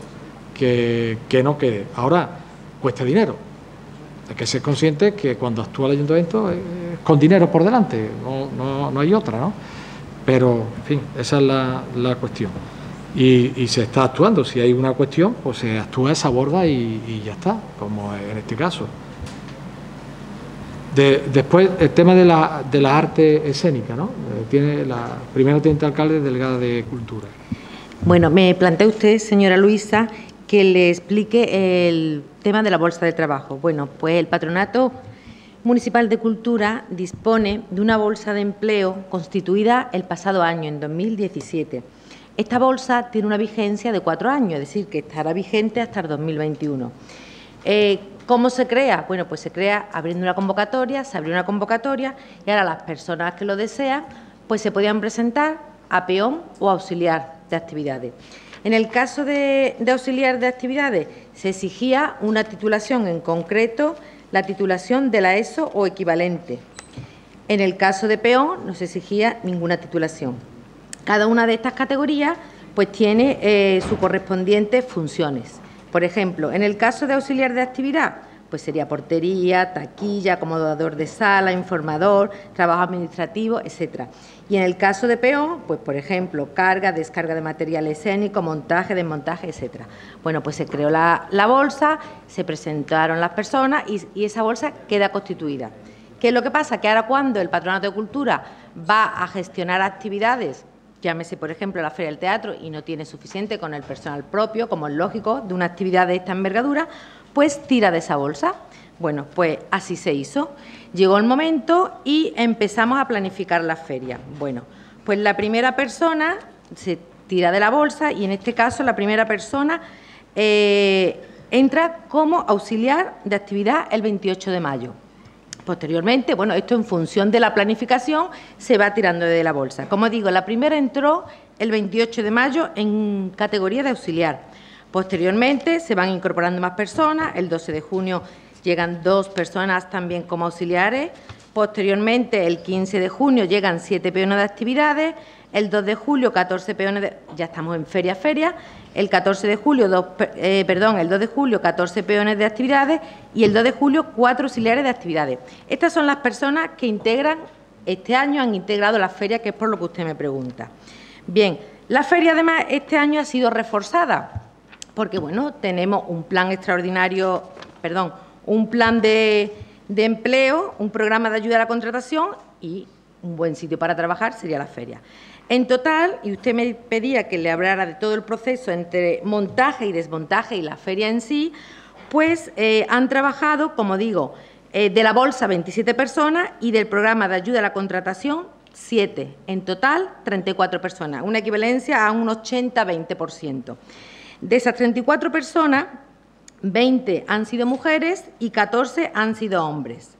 que, que no quede. Ahora, cuesta dinero. Hay que ser consciente que cuando actúa el ayuntamiento es con dinero por delante, no, no, no hay otra, ¿no? Pero, en fin, esa es la, la cuestión. Y, y se está actuando. Si hay una cuestión, pues se actúa esa borda y, y ya está, como en este caso. De, después, el tema de la, de la arte escénica, ¿no? Eh, tiene la primera teniente alcalde, delegada de Cultura. Bueno, me plantea usted, señora Luisa, que le explique el tema de la bolsa de trabajo. Bueno, pues el Patronato Municipal de Cultura dispone de una bolsa de empleo constituida el pasado año, en dos mil diecisiete. Esta bolsa tiene una vigencia de cuatro años, es decir, que estará vigente hasta el dos mil veintiuno. Eh, ¿Cómo se crea? Bueno, pues se crea abriendo una convocatoria, se abrió una convocatoria y ahora las personas que lo desean pues se podían presentar a peón o auxiliar de actividades. En el caso de, de auxiliar de actividades se exigía una titulación, en concreto la titulación de la ESO o equivalente. En el caso de peón no se exigía ninguna titulación. Cada una de estas categorías pues tiene eh, sus correspondientes funciones. Por ejemplo, en el caso de auxiliar de actividad, pues sería portería, taquilla, acomodador de sala, informador, trabajo administrativo, etcétera. Y en el caso de peón, pues por ejemplo, carga, descarga de material escénico, montaje, desmontaje, etcétera. Bueno, pues se creó la, la bolsa, se presentaron las personas y, y esa bolsa queda constituida. ¿Qué es lo que pasa? Que ahora cuando el Patronato de Cultura va a gestionar actividades, llámese, por ejemplo, la Feria del Teatro, y no tiene suficiente con el personal propio, como es lógico, de una actividad de esta envergadura, pues tira de esa bolsa. Bueno, pues así se hizo. Llegó el momento y empezamos a planificar la feria. Bueno, pues la primera persona se tira de la bolsa y en este caso la primera persona eh, entra como auxiliar de actividad el veintiocho de mayo. Posteriormente, bueno, esto en función de la planificación se va tirando de la bolsa. Como digo, la primera entró el veintiocho de mayo en categoría de auxiliar. Posteriormente se van incorporando más personas. El doce de junio llegan dos personas también como auxiliares. Posteriormente, el quince de junio llegan siete peones de actividades. El dos de julio, catorce peones de... Ya estamos en feria, feria. El catorce de julio, dos, eh, perdón, el dos de julio, catorce peones de actividades y el dos de julio, cuatro auxiliares de actividades. Estas son las personas que integran, este año han integrado la feria, que es por lo que usted me pregunta. Bien, la feria además este año ha sido reforzada porque, bueno, tenemos un plan extraordinario, perdón, un plan de, de empleo, un programa de ayuda a la contratación y un buen sitio para trabajar sería la feria. En total, y usted me pedía que le hablara de todo el proceso entre montaje y desmontaje y la feria en sí, pues eh, han trabajado, como digo, eh, de la bolsa veintisiete personas y del programa de ayuda a la contratación siete. En total, treinta y cuatro personas, una equivalencia a un ochenta a veinte por ciento. De esas treinta y cuatro personas, veinte han sido mujeres y catorce han sido hombres.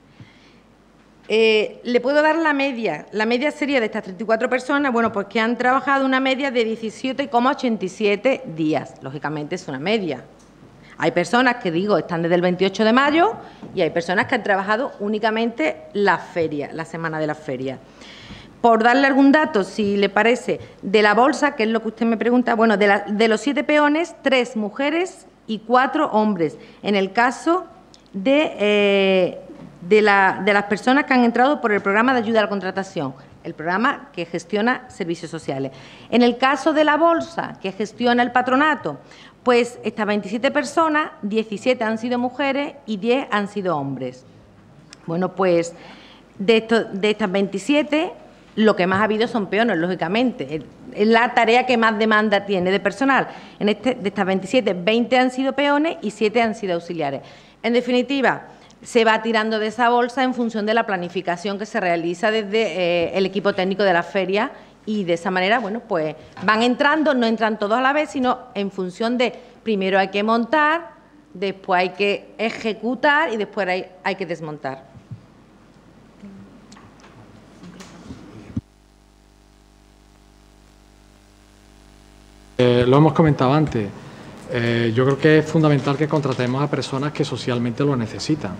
Eh, le puedo dar la media. La media sería de estas treinta y cuatro personas, bueno, pues que han trabajado una media de diecisiete coma ochenta y siete días. Lógicamente es una media. Hay personas que, digo, están desde el veintiocho de mayo y hay personas que han trabajado únicamente la feria, la semana de la feria. Por darle algún dato, si le parece, de la bolsa, que es lo que usted me pregunta, bueno, de, la, de los siete peones, tres mujeres y cuatro hombres. En el caso de... Eh, De, la, de las personas que han entrado por el programa de ayuda a la contratación, el programa que gestiona servicios sociales. En el caso de la bolsa que gestiona el patronato, pues estas veintisiete personas, diecisiete han sido mujeres y diez han sido hombres. Bueno, pues de, esto, de estas veintisiete, lo que más ha habido son peones, lógicamente. Es la tarea que más demanda tiene de personal. En este, de estas veintisiete, veinte han sido peones y siete han sido auxiliares. En definitiva, se va tirando de esa bolsa en función de la planificación que se realiza desde eh, el equipo técnico de la feria y de esa manera, bueno, pues van entrando, no entran todos a la vez, sino en función de, primero hay que montar, después hay que ejecutar y después hay, hay que desmontar. Eh, lo hemos comentado antes. Eh, yo creo que es fundamental que contratemos a personas que socialmente lo necesitan.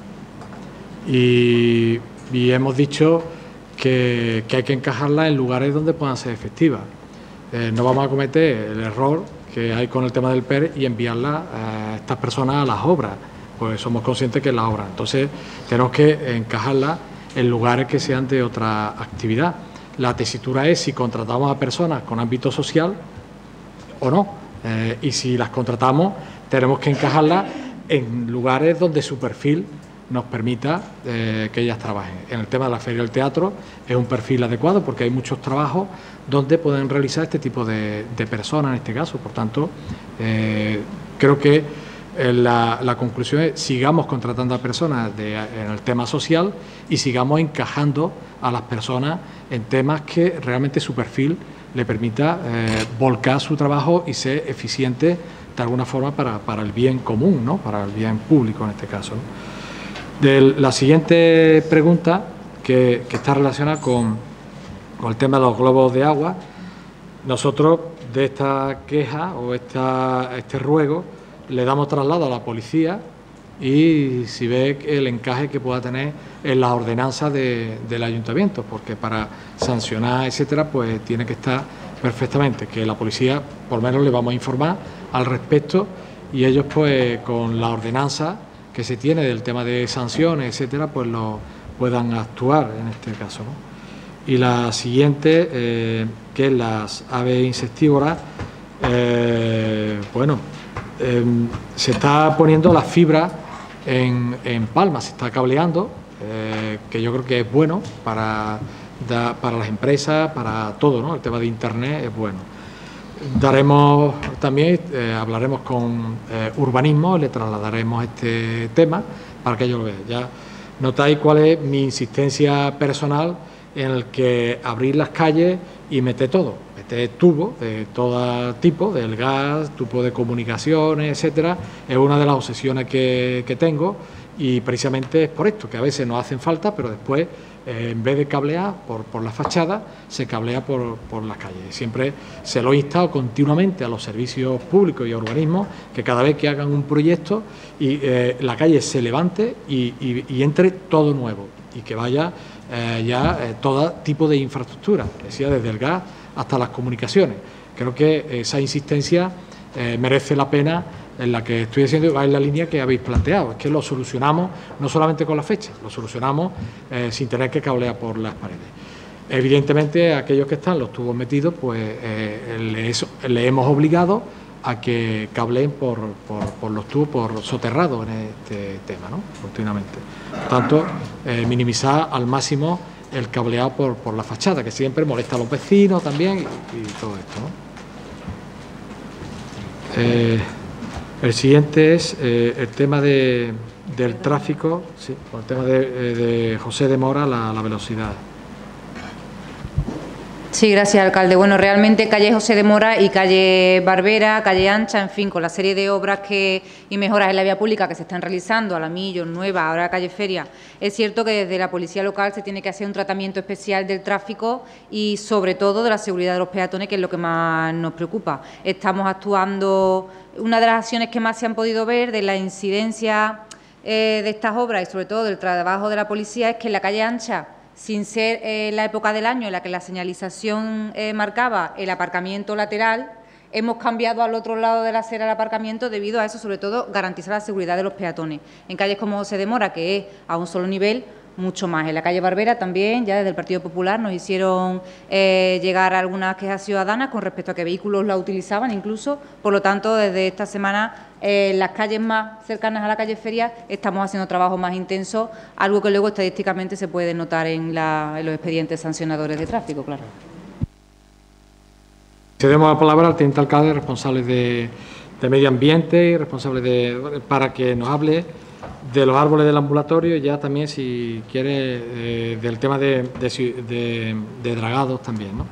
Y, y hemos dicho que, que hay que encajarlas en lugares donde puedan ser efectivas. Eh, no vamos a cometer el error que hay con el tema del P E R y enviarlas a estas personas a las obras, pues somos conscientes que es la obra. Entonces, tenemos que encajarlas en lugares que sean de otra actividad. La tesitura es si contratamos a personas con ámbito social o no. Eh, y si las contratamos, tenemos que encajarlas en lugares donde su perfil nos permita eh, que ellas trabajen. En el tema de la feria del teatro es un perfil adecuado porque hay muchos trabajos donde pueden realizar este tipo de, de personas en este caso. Por tanto, eh, creo que eh, la, la conclusión es sigamos contratando a personas de, en el tema social y sigamos encajando a las personas en temas que realmente su perfil le permita eh, volcar su trabajo y ser eficiente de alguna forma para, para el bien común, ¿no? Para el bien público en este caso, ¿no? De la siguiente pregunta, que, que está relacionada con, con el tema de los globos de agua, nosotros de esta queja o esta, este ruego le damos traslado a la policía y si ve el encaje que pueda tener en las ordenanzas de, del ayuntamiento, porque para sancionar, etcétera, pues tiene que estar perfectamente, que la policía, por lo menos le vamos a informar al respecto y ellos pues con la ordenanza que se tiene del tema de sanciones, etcétera, pues lo puedan actuar en este caso, ¿no? Y la siguiente, eh, que es las aves insectívoras, eh, bueno, eh, se está poniendo la fibra en, en Palma, se está cableando, eh, que yo creo que es bueno para, da, para las empresas, para todo, ¿no? El tema de Internet es bueno. Daremos también, eh, hablaremos con eh, urbanismo, le trasladaremos este tema para que ellos lo vean. Ya notáis cuál es mi insistencia personal en el que abrir las calles y meter todo, meter tubos de todo tipo, del gas, tubo de comunicaciones, etcétera, es una de las obsesiones que, que tengo y precisamente es por esto, que a veces nos hacen falta, pero después, eh, en vez de cablear por, por la fachada, se cablea por, por las calles. Siempre se lo he instado continuamente a los servicios públicos y a urbanismo, que cada vez que hagan un proyecto, y eh, la calle se levante y, y, y entre todo nuevo, y que vaya eh, ya eh, todo tipo de infraestructura, decía, desde el gas hasta las comunicaciones. Creo que esa insistencia eh, merece la pena, en la que estoy haciendo, va en la línea que habéis planteado, es que lo solucionamos no solamente con la fecha, lo solucionamos eh, sin tener que cablear por las paredes. Evidentemente, a aquellos que están los tubos metidos, pues eh, les, les hemos obligado a que cableen por, por, por los tubos, por soterrados en este tema, ¿no? Continuamente. Por tanto, eh, minimizar al máximo el cableado por, por la fachada, que siempre molesta a los vecinos también y, y todo esto, ¿no? Eh, El siguiente es eh, el tema de, del tráfico, sí, el tema de, de José de Mora, la, la velocidad. Sí, gracias, alcalde. Bueno, realmente calle José de Mora y calle Barbera, calle Ancha, en fin, con la serie de obras que, y mejoras en la vía pública que se están realizando, Alamillo, Nueva, ahora calle Feria, es cierto que desde la policía local se tiene que hacer un tratamiento especial del tráfico y sobre todo de la seguridad de los peatones, que es lo que más nos preocupa. Estamos actuando, una de las acciones que más se han podido ver de la incidencia eh, de estas obras y sobre todo del trabajo de la policía es que en la calle Ancha, sin ser eh, la época del año en la que la señalización eh, marcaba el aparcamiento lateral, hemos cambiado al otro lado de la acera el aparcamiento debido a eso, sobre todo garantizar la seguridad de los peatones. En calles como José de Mora, que es a un solo nivel, mucho más. En la calle Barbera también, ya desde el Partido Popular, nos hicieron eh, llegar algunas quejas ciudadanas con respecto a que vehículos la utilizaban incluso. Por lo tanto, desde esta semana, en eh, las calles más cercanas a la calle Feria, estamos haciendo trabajo más intenso, algo que luego estadísticamente se puede notar en, la, en los expedientes sancionadores de tráfico, claro. Cedemos la palabra al teniente alcalde, responsable de, de medio ambiente y responsable de, para que nos hable de los árboles del ambulatorio y ya también, si quiere, eh, del tema de, de, de, de dragados también, ¿no?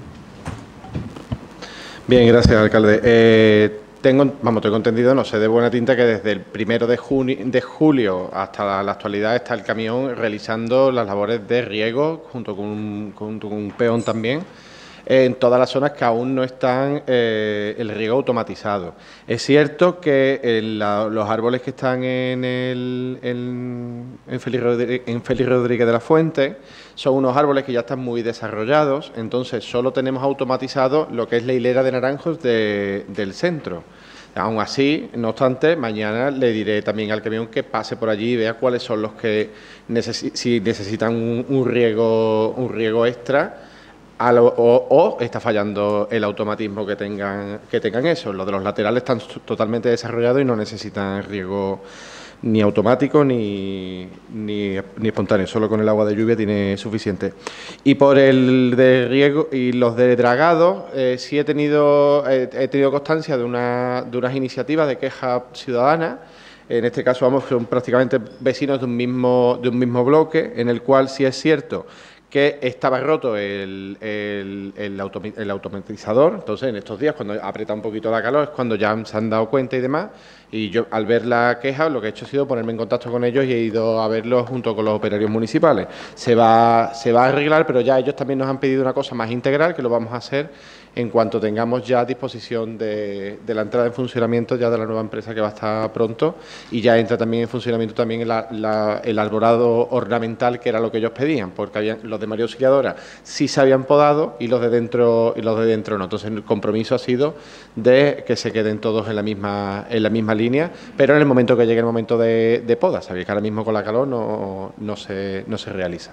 Bien, gracias, alcalde. Eh, tengo, vamos, tengo entendido, no sé de buena tinta, que desde el primero de, junio, de julio hasta la, la actualidad está el camión realizando las labores de riego junto con un, junto con un peón también, en todas las zonas que aún no están eh, el riego automatizado. Es cierto que en la, los árboles que están en, el, en, en, Félix Rodríguez, en Félix Rodríguez de la Fuente son unos árboles que ya están muy desarrollados, entonces solo tenemos automatizado lo que es la hilera de naranjos de, del centro. Aún así, no obstante, mañana le diré también al camión que pase por allí y vea cuáles son los que necesi si necesitan un, un, riego, un riego extra, Lo, o, o está fallando el automatismo que tengan que tengan eso. Los de los laterales están totalmente desarrollados y no necesitan riego ni automático ni, ni, ni espontáneo, solo con el agua de lluvia tiene suficiente. Y por el de riego y los de dragado, eh, sí he tenido, eh, he tenido constancia de, una, de unas iniciativas de queja ciudadana. En este caso, vamos, son prácticamente vecinos de un mismo, de un mismo bloque, en el cual sí es cierto que estaba roto el, el, el, autom el automatizador. Entonces, en estos días, cuando aprieta un poquito la calor, es cuando ya se han dado cuenta y demás. Y yo, al ver la queja, lo que he hecho ha sido ponerme en contacto con ellos y he ido a verlos junto con los operarios municipales. Se va, se va a arreglar, pero ya ellos también nos han pedido una cosa más integral, que lo vamos a hacer en cuanto tengamos ya disposición de, de la entrada en funcionamiento ya de la nueva empresa, que va a estar pronto, y ya entra también en funcionamiento también la, la, el arborado ornamental, que era lo que ellos pedían, porque habían, los de María Auxiliadora sí se habían podado y los de dentro y los de dentro no. Entonces el compromiso ha sido de que se queden todos en la misma en la misma línea, pero en el momento que llegue el momento de, de poda. Sabéis que ahora mismo con la calor no, no, se, no se realiza.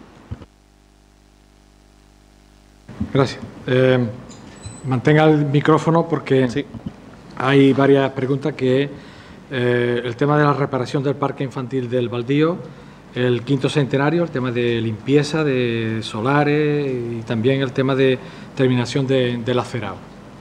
Gracias. Eh, mantenga el micrófono porque sí. Hay varias preguntas que eh, el tema de la reparación del parque infantil del Baldío, el quinto centenario, el tema de limpieza de solares y también el tema de terminación de, del acerado.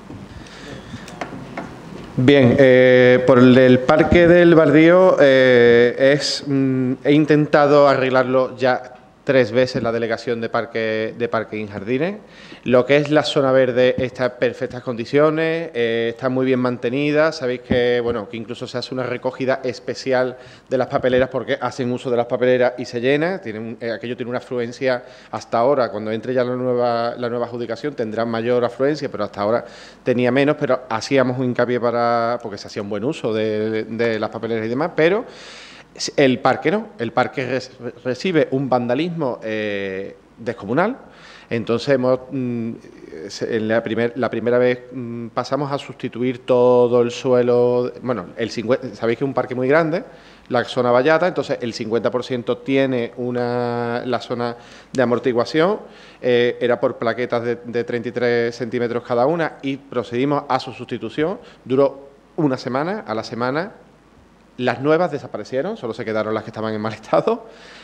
Bien, eh, por el, el parque del Baldío eh, es, mm, he intentado arreglarlo ya tres veces la delegación de parque, de parque y jardines. Lo que es la zona verde está en perfectas condiciones, eh, está muy bien mantenida. Sabéis que, bueno, que incluso se hace una recogida especial de las papeleras porque hacen uso de las papeleras y se llena. Tiene un, eh, aquello tiene una afluencia hasta ahora. Cuando entre ya la nueva, la nueva adjudicación tendrá mayor afluencia, pero hasta ahora tenía menos, pero hacíamos un hincapié para, porque se hacía un buen uso de, de las papeleras y demás, pero el parque no, el parque res, recibe un vandalismo eh, descomunal. Entonces, hemos, mm, en la, primer, la primera vez mm, pasamos a sustituir todo el suelo. Bueno, el cincuenta, sabéis que es un parque muy grande, la zona vallata, entonces el cincuenta por ciento tiene una, la zona de amortiguación, eh, era por plaquetas de, de treinta y tres centímetros cada una y procedimos a su sustitución. Duró una semana, a la semana las nuevas desaparecieron, solo se quedaron las que estaban en mal estado.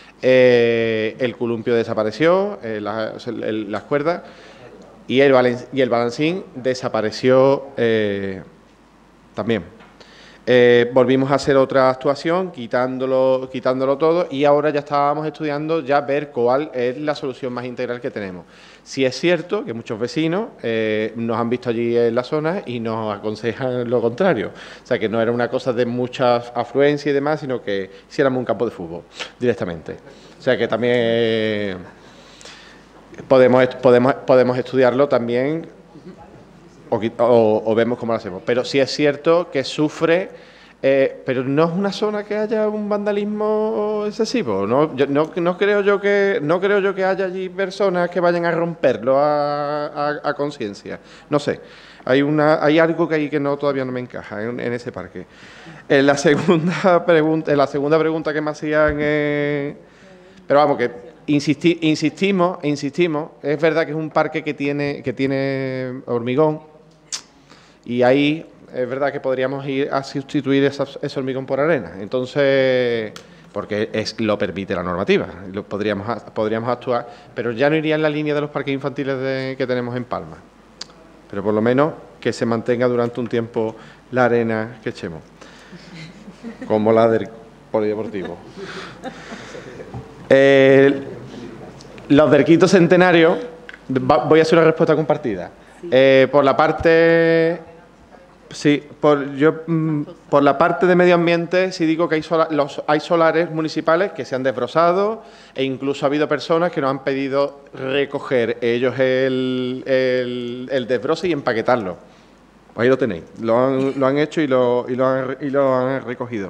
Eh, el columpio desapareció, eh, la, el, las cuerdas, y el, balen, y el balancín desapareció eh, también. Eh, volvimos a hacer otra actuación, quitándolo, quitándolo todo, y ahora ya estábamos estudiando ya ver cuál es la solución más integral que tenemos. Sí es cierto que muchos vecinos eh, nos han visto allí en la zona y nos aconsejan lo contrario. O sea, que no era una cosa de mucha afluencia y demás, sino que hiciéramos un campo de fútbol directamente. O sea, que también eh, podemos, podemos, podemos estudiarlo también o, o, o vemos cómo lo hacemos. Pero sí es cierto que sufre... Eh, pero no es una zona que haya un vandalismo excesivo. No, yo, no, no creo yo que no creo yo que haya allí personas que vayan a romperlo a, a, a conciencia. No sé. Hay una hay algo que hay que no todavía no me encaja en, en ese parque. En la segunda pregunta, en la segunda pregunta que me hacían, eh, pero vamos que insisti, insistimos, insistimos. Es verdad que es un parque que tiene que tiene hormigón y ahí es verdad que podríamos ir a sustituir esa, ese hormigón por arena. Entonces, porque es, lo permite la normativa, lo podríamos, podríamos actuar, pero ya no iría en la línea de los parques infantiles de, que tenemos en Palma. Pero por lo menos que se mantenga durante un tiempo la arena que echemos, como la del polideportivo. Eh, los del quinto centenario, voy a hacer una respuesta compartida. Eh, por la parte... Sí, por, yo, mm, por la parte de medio ambiente sí digo que hay, sola, los, hay solares municipales que se han desbrozado e incluso ha habido personas que nos han pedido recoger ellos el, el, el desbroce y empaquetarlo. Pues ahí lo tenéis, lo han, lo han hecho y lo, y, lo han, y lo han recogido.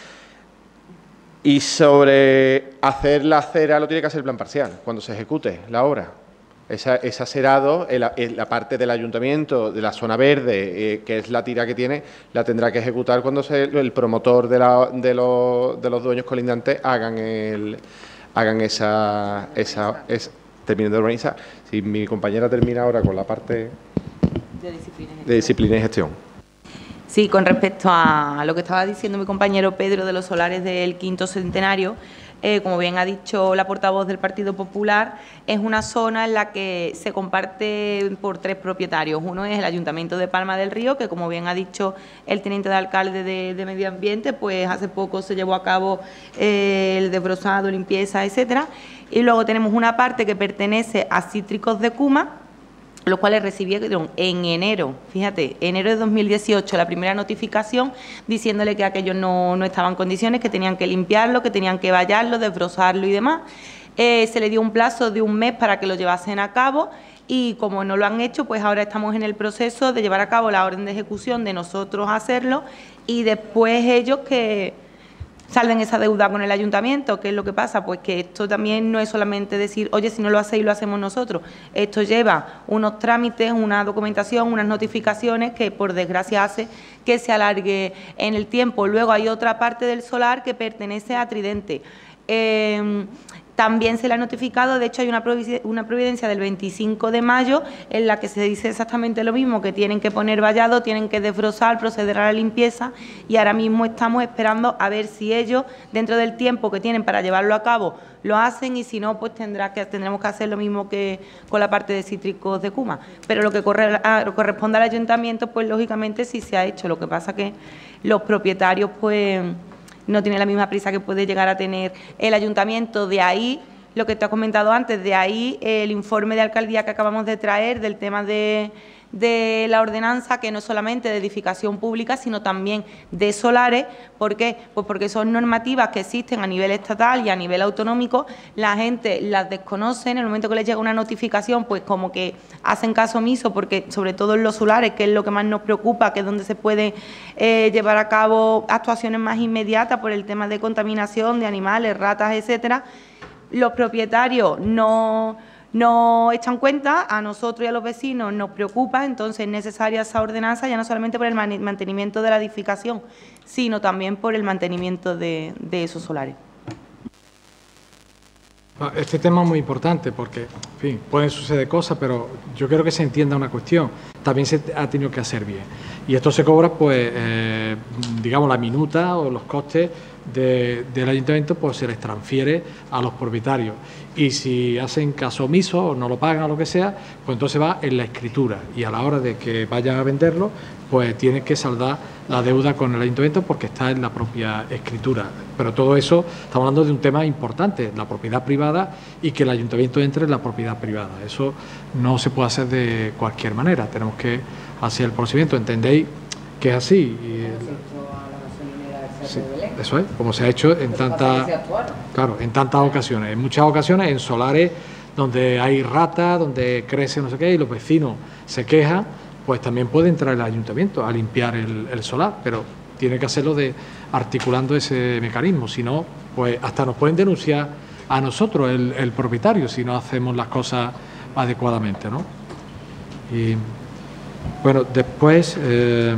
Y sobre hacer la acera lo tiene que hacer el plan parcial, cuando se ejecute la obra. Esa, ese acerado, en la, en la parte del ayuntamiento, de la zona verde, eh, que es la tira que tiene, la tendrá que ejecutar cuando se, el promotor de, la, de, los, de los dueños colindantes hagan el hagan esa... esa es, terminen de urbanizar. Si mi compañera termina ahora con la parte de disciplina, de disciplina y gestión. Sí, con respecto a lo que estaba diciendo mi compañero Pedro de los solares del quinto centenario, Eh, como bien ha dicho la portavoz del Partido Popular, es una zona en la que se comparte por tres propietarios. Uno es el Ayuntamiento de Palma del Río, que como bien ha dicho el teniente de alcalde de, de Medio Ambiente, pues hace poco se llevó a cabo eh, el desbrozado, limpieza, etcétera. Y luego tenemos una parte que pertenece a Cítricos de Cuma, los cuales recibieron en enero, fíjate, enero de dos mil dieciocho, la primera notificación diciéndole que aquello no, no estaba en condiciones, que tenían que limpiarlo, que tenían que vallarlo, desbrozarlo y demás. Eh, se le dio un plazo de un mes para que lo llevasen a cabo y como no lo han hecho, pues ahora estamos en el proceso de llevar a cabo la orden de ejecución de nosotros hacerlo y después ellos que salven esa deuda con el ayuntamiento. ¿Qué es lo que pasa? Pues que esto también no es solamente decir, oye, si no lo hacéis, lo hacemos nosotros. Esto lleva unos trámites, una documentación, unas notificaciones que, por desgracia, hace que se alargue en el tiempo. Luego hay otra parte del solar que pertenece a Tridente. Eh, También se le ha notificado, de hecho hay una providencia del veinticinco de mayo en la que se dice exactamente lo mismo, que tienen que poner vallado, tienen que desbrozar, proceder a la limpieza y ahora mismo estamos esperando a ver si ellos, dentro del tiempo que tienen para llevarlo a cabo, lo hacen y si no, pues tendrá que, tendremos que hacer lo mismo que con la parte de Cítricos de Cuma. Pero lo que corre, a, corresponde al ayuntamiento, pues lógicamente sí se ha hecho, lo que pasa que los propietarios pues no tiene la misma prisa que puede llegar a tener el ayuntamiento. De ahí lo que te has comentado antes, de ahí el informe de alcaldía que acabamos de traer del tema de, de la ordenanza, que no solamente de edificación pública, sino también de solares. ¿Por qué? Pues porque son normativas que existen a nivel estatal y a nivel autonómico, la gente las desconoce, en el momento que les llega una notificación, pues como que hacen caso omiso, porque sobre todo en los solares, que es lo que más nos preocupa, que es donde se puede eh, llevar a cabo actuaciones más inmediatas por el tema de contaminación de animales, ratas, etcétera, los propietarios no... no echan cuenta, a nosotros y a los vecinos nos preocupa, entonces es necesaria esa ordenanza, ya no solamente por el mantenimiento de la edificación, sino también por el mantenimiento de, de esos solares. Este tema es muy importante porque, en fin, pueden suceder cosas, pero yo quiero que se entienda una cuestión. También se ha tenido que hacer bien. Y esto se cobra, pues, eh, digamos, la minuta o los costes de, del ayuntamiento, pues se les transfiere a los propietarios. Y si hacen caso omiso o no lo pagan o lo que sea, pues entonces va en la escritura. Y a la hora de que vayan a venderlo, pues tienen que saldar la deuda con el ayuntamiento porque está en la propia escritura. Pero todo eso, estamos hablando de un tema importante, la propiedad privada y que el ayuntamiento entre en la propiedad privada. Eso no se puede hacer de cualquier manera, tenemos que hacer el procedimiento. ¿Entendéis que es así? Y el, sí, eso es, como se ha hecho en tantas, claro, en tantas ocasiones, en muchas ocasiones en solares donde hay ratas, donde crece no sé qué y los vecinos se quejan, pues también puede entrar el ayuntamiento a limpiar el, el solar, pero tiene que hacerlo de articulando ese mecanismo, si no, pues hasta nos pueden denunciar a nosotros, el, el propietario, si no hacemos las cosas adecuadamente, ¿no? Y bueno, después eh,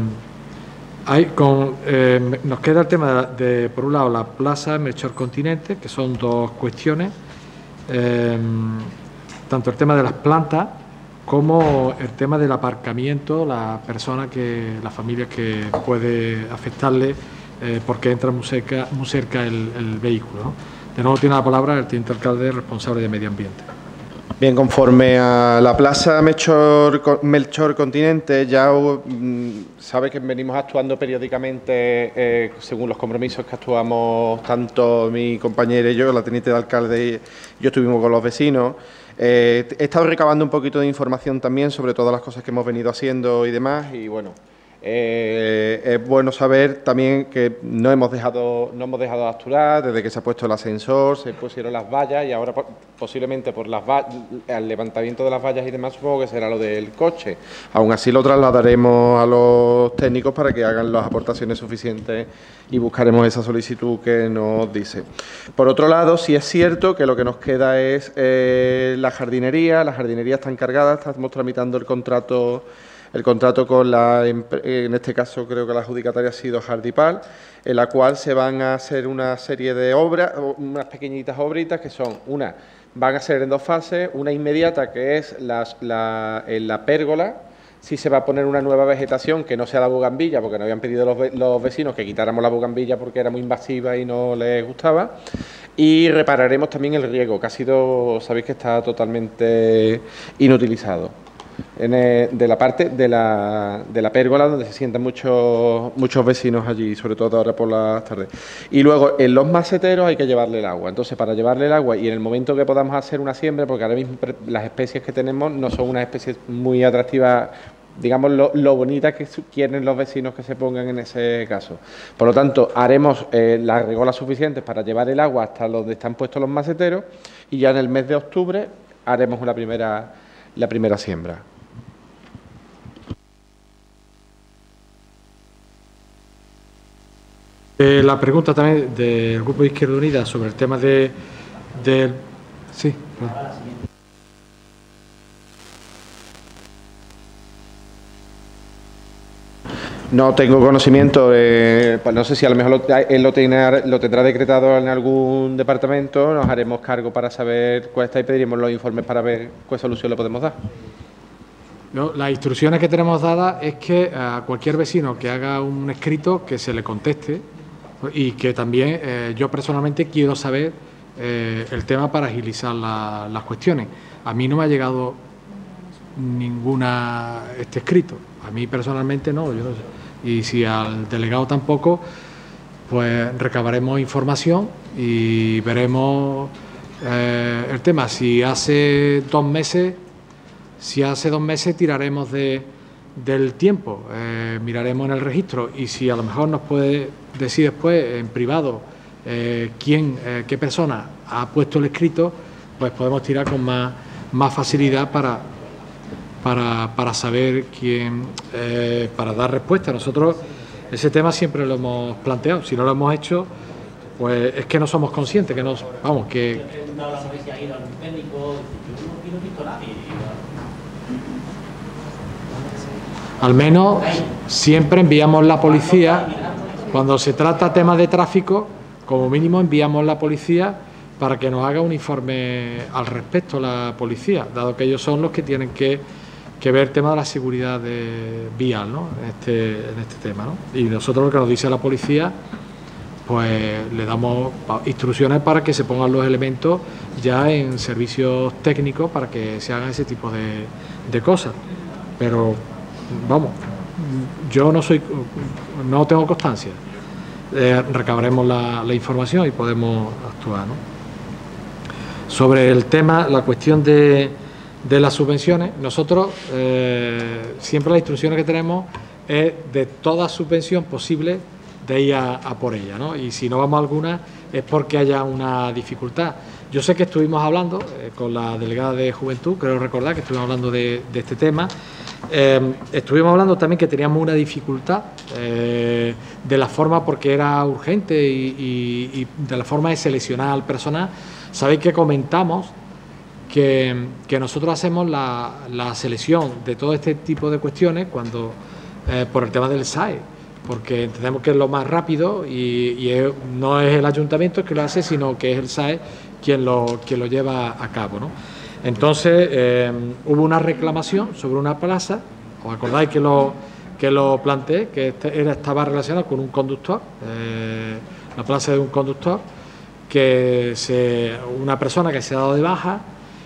hay con, eh, nos queda el tema de, por un lado, la Plaza Melchor Continente, que son dos cuestiones, eh, tanto el tema de las plantas como el tema del aparcamiento, la persona que, la familia que puede afectarle eh, porque entra muy cerca, muy cerca el, el vehículo, ¿no? De nuevo tiene la palabra el teniente alcalde responsable de medio ambiente. Bien, conforme a la Plaza Melchor, Melchor Continente, ya mmm, sabe que venimos actuando periódicamente eh, según los compromisos que actuamos tanto mi compañera y yo, la teniente de alcalde y yo estuvimos con los vecinos. Eh, he estado recabando un poquito de información también sobre todas las cosas que hemos venido haciendo y demás, y bueno, eh, es bueno saber también que no hemos dejado no hemos dejado de actuar desde que se ha puesto el ascensor, se pusieron las vallas y ahora posiblemente por las vallas, el levantamiento de las vallas y demás, supongo que será lo del coche. Aún así lo trasladaremos a los técnicos para que hagan las aportaciones suficientes y buscaremos esa solicitud que nos dice. Por otro lado, sí es cierto que lo que nos queda es eh, la jardinería. La jardinería está encargada, estamos tramitando el contrato el contrato con la, en este caso creo que la adjudicataria ha sido Jardipal, en la cual se van a hacer una serie de obras, unas pequeñitas obritas que son, una, van a ser en dos fases, una inmediata que es las, la, en la pérgola. Sí se va a poner una nueva vegetación que no sea la bugambilla, porque nos habían pedido los, los vecinos que quitáramos la bugambilla porque era muy invasiva y no les gustaba. Y repararemos también el riego, que ha sido, sabéis que está totalmente inutilizado. En el, de la parte de la, de la pérgola donde se sientan muchos muchos vecinos allí, sobre todo ahora por las tardes. Y luego en los maceteros hay que llevarle el agua. Entonces, para llevarle el agua y en el momento que podamos hacer una siembra, porque ahora mismo las especies que tenemos no son unas especies muy atractivas, digamos lo, lo bonitas que quieren los vecinos que se pongan en ese caso. Por lo tanto, haremos eh, las regolas suficientes para llevar el agua hasta donde están puestos los maceteros y ya en el mes de octubre haremos una primera la primera siembra. Eh, la pregunta también del Grupo de Izquierda Unida sobre el tema de... de sí, claro. No tengo conocimiento, eh, pues no sé si a lo mejor lo, él lo, tiene, lo tendrá decretado en algún departamento, nos haremos cargo para saber cuál está y pediremos los informes para ver cuál solución le podemos dar. No, las instrucciones que tenemos dadas es que a cualquier vecino que haga un escrito que se le conteste y que también eh, yo personalmente quiero saber eh, el tema para agilizar la, las cuestiones. A mí no me ha llegado ninguna este escrito, a mí personalmente no, yo no sé. Y si al delegado tampoco, pues recabaremos información y veremos eh, el tema, si hace dos meses, si hace dos meses tiraremos de, del tiempo, eh, miraremos en el registro y si a lo mejor nos puede decir después en privado eh, quién, eh, qué persona ha puesto el escrito, pues podemos tirar con más, más facilidad para, para, para saber quién, eh, para dar respuesta. Nosotros ese tema siempre lo hemos planteado, si no lo hemos hecho, pues es que no somos conscientes, que nos, vamos, que... Al menos siempre enviamos la policía, cuando se trata temas de tráfico, como mínimo enviamos la policía para que nos haga un informe al respecto la policía, dado que ellos son los que tienen que, que ver el tema de la seguridad de vial, ¿no? en, este, en este tema, ¿no? Y nosotros lo que nos dice la policía, pues le damos instrucciones para que se pongan los elementos ya en servicios técnicos para que se hagan ese tipo de, de cosas. Pero, vamos, yo no soy, no tengo constancia. Eh, recabaremos la, la información y podemos actuar, ¿no? Sobre el tema, la cuestión de, de las subvenciones, nosotros eh, siempre las instrucciones que tenemos es de toda subvención posible de ir a, a por ella, ¿no? Y si no vamos a alguna es porque haya una dificultad. Yo sé que estuvimos hablando eh, con la delegada de Juventud, creo recordar que estuvimos hablando de, de este tema. Eh, estuvimos hablando también que teníamos una dificultad eh, de la forma, porque era urgente y, y, y de la forma de seleccionar al personal. Sabéis que comentamos que, que nosotros hacemos la, la selección de todo este tipo de cuestiones cuando eh, por el tema del S A E, porque entendemos que es lo más rápido y, y es, no es el ayuntamiento el que lo hace, sino que es el S A E quien lo, quien lo lleva a cabo, ¿no? Entonces, eh, hubo una reclamación sobre una plaza, ¿os acordáis que lo, que lo planteé? Que este era, estaba relacionado con un conductor, eh, la plaza de un conductor, que se, una persona que se ha dado de baja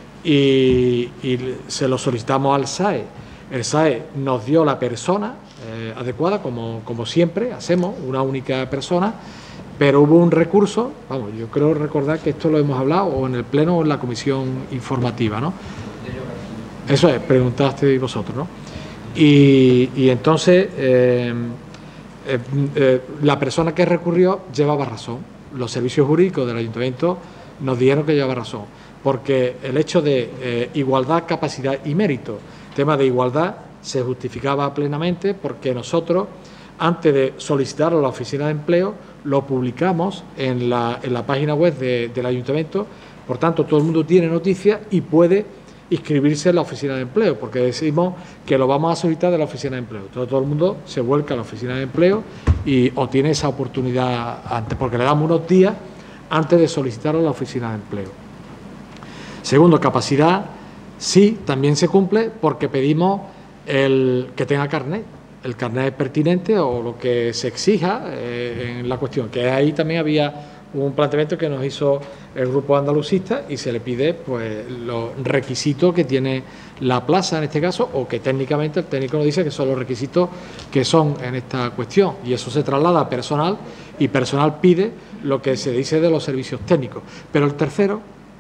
y, y se lo solicitamos al S A E. El S A E nos dio la persona eh, adecuada, como, como siempre hacemos, una única persona, pero hubo un recurso, vamos, yo creo recordar que esto lo hemos hablado o en el pleno o en la comisión informativa, ¿no? Eso es, preguntasteis vosotros, ¿no? Y, y entonces eh, eh, eh, la persona que recurrió llevaba razón. Los servicios jurídicos del ayuntamiento nos dijeron que llevaba razón, porque el hecho de eh, igualdad, capacidad y mérito, tema de igualdad, se justificaba plenamente porque nosotros, antes de solicitarlo a la oficina de empleo, lo publicamos en la, en la página web de, del ayuntamiento, por tanto todo el mundo tiene noticia y puede inscribirse en la oficina de empleo, porque decimos que lo vamos a solicitar de la oficina de empleo. Todo, todo el mundo se vuelca a la oficina de empleo y obtiene esa oportunidad antes, porque le damos unos días antes de solicitarlo a la oficina de empleo. Segundo, capacidad, sí, también se cumple porque pedimos el que tenga carnet. El carnet pertinente o lo que se exija eh, en la cuestión, que ahí también había un planteamiento que nos hizo el grupo andalucista y se le pide pues los requisitos que tiene la plaza en este caso, o que técnicamente el técnico nos dice que son los requisitos que son en esta cuestión, y eso se traslada a personal y personal pide lo que se dice de los servicios técnicos. Pero el tercero,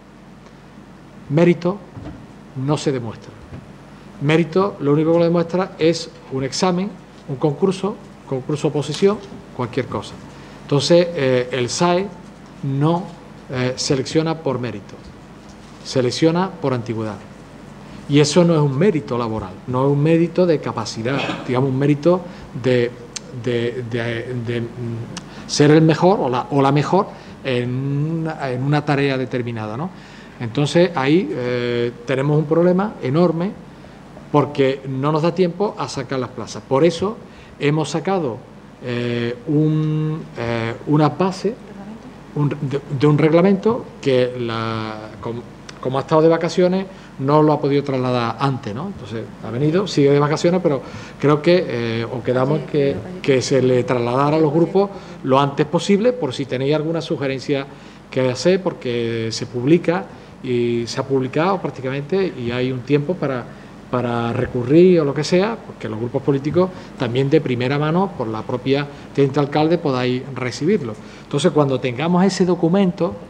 mérito, no se demuestra. Mérito, lo único que lo demuestra es un examen, un concurso, concurso oposición, cualquier cosa. Entonces, eh, el S A E no eh, selecciona por mérito, selecciona por antigüedad. Y eso no es un mérito laboral, no es un mérito de capacidad, digamos un mérito de, de, de, de ser el mejor o la, o la mejor en una, en una tarea determinada, ¿no? Entonces, ahí eh, tenemos un problema enorme, porque no nos da tiempo a sacar las plazas. Por eso hemos sacado eh, un, eh, una base un, de, de un reglamento que, la, como, como ha estado de vacaciones, no lo ha podido trasladar antes, ¿no? Entonces, ha venido, sigue de vacaciones, pero creo que eh, os quedamos que, que se le trasladara a los grupos lo antes posible, por si tenéis alguna sugerencia que hacer, porque se publica y se ha publicado prácticamente y hay un tiempo para... para recurrir o lo que sea, porque los grupos políticos también de primera mano, por la propia teniente alcalde, podáis recibirlo. Entonces, cuando tengamos ese documento,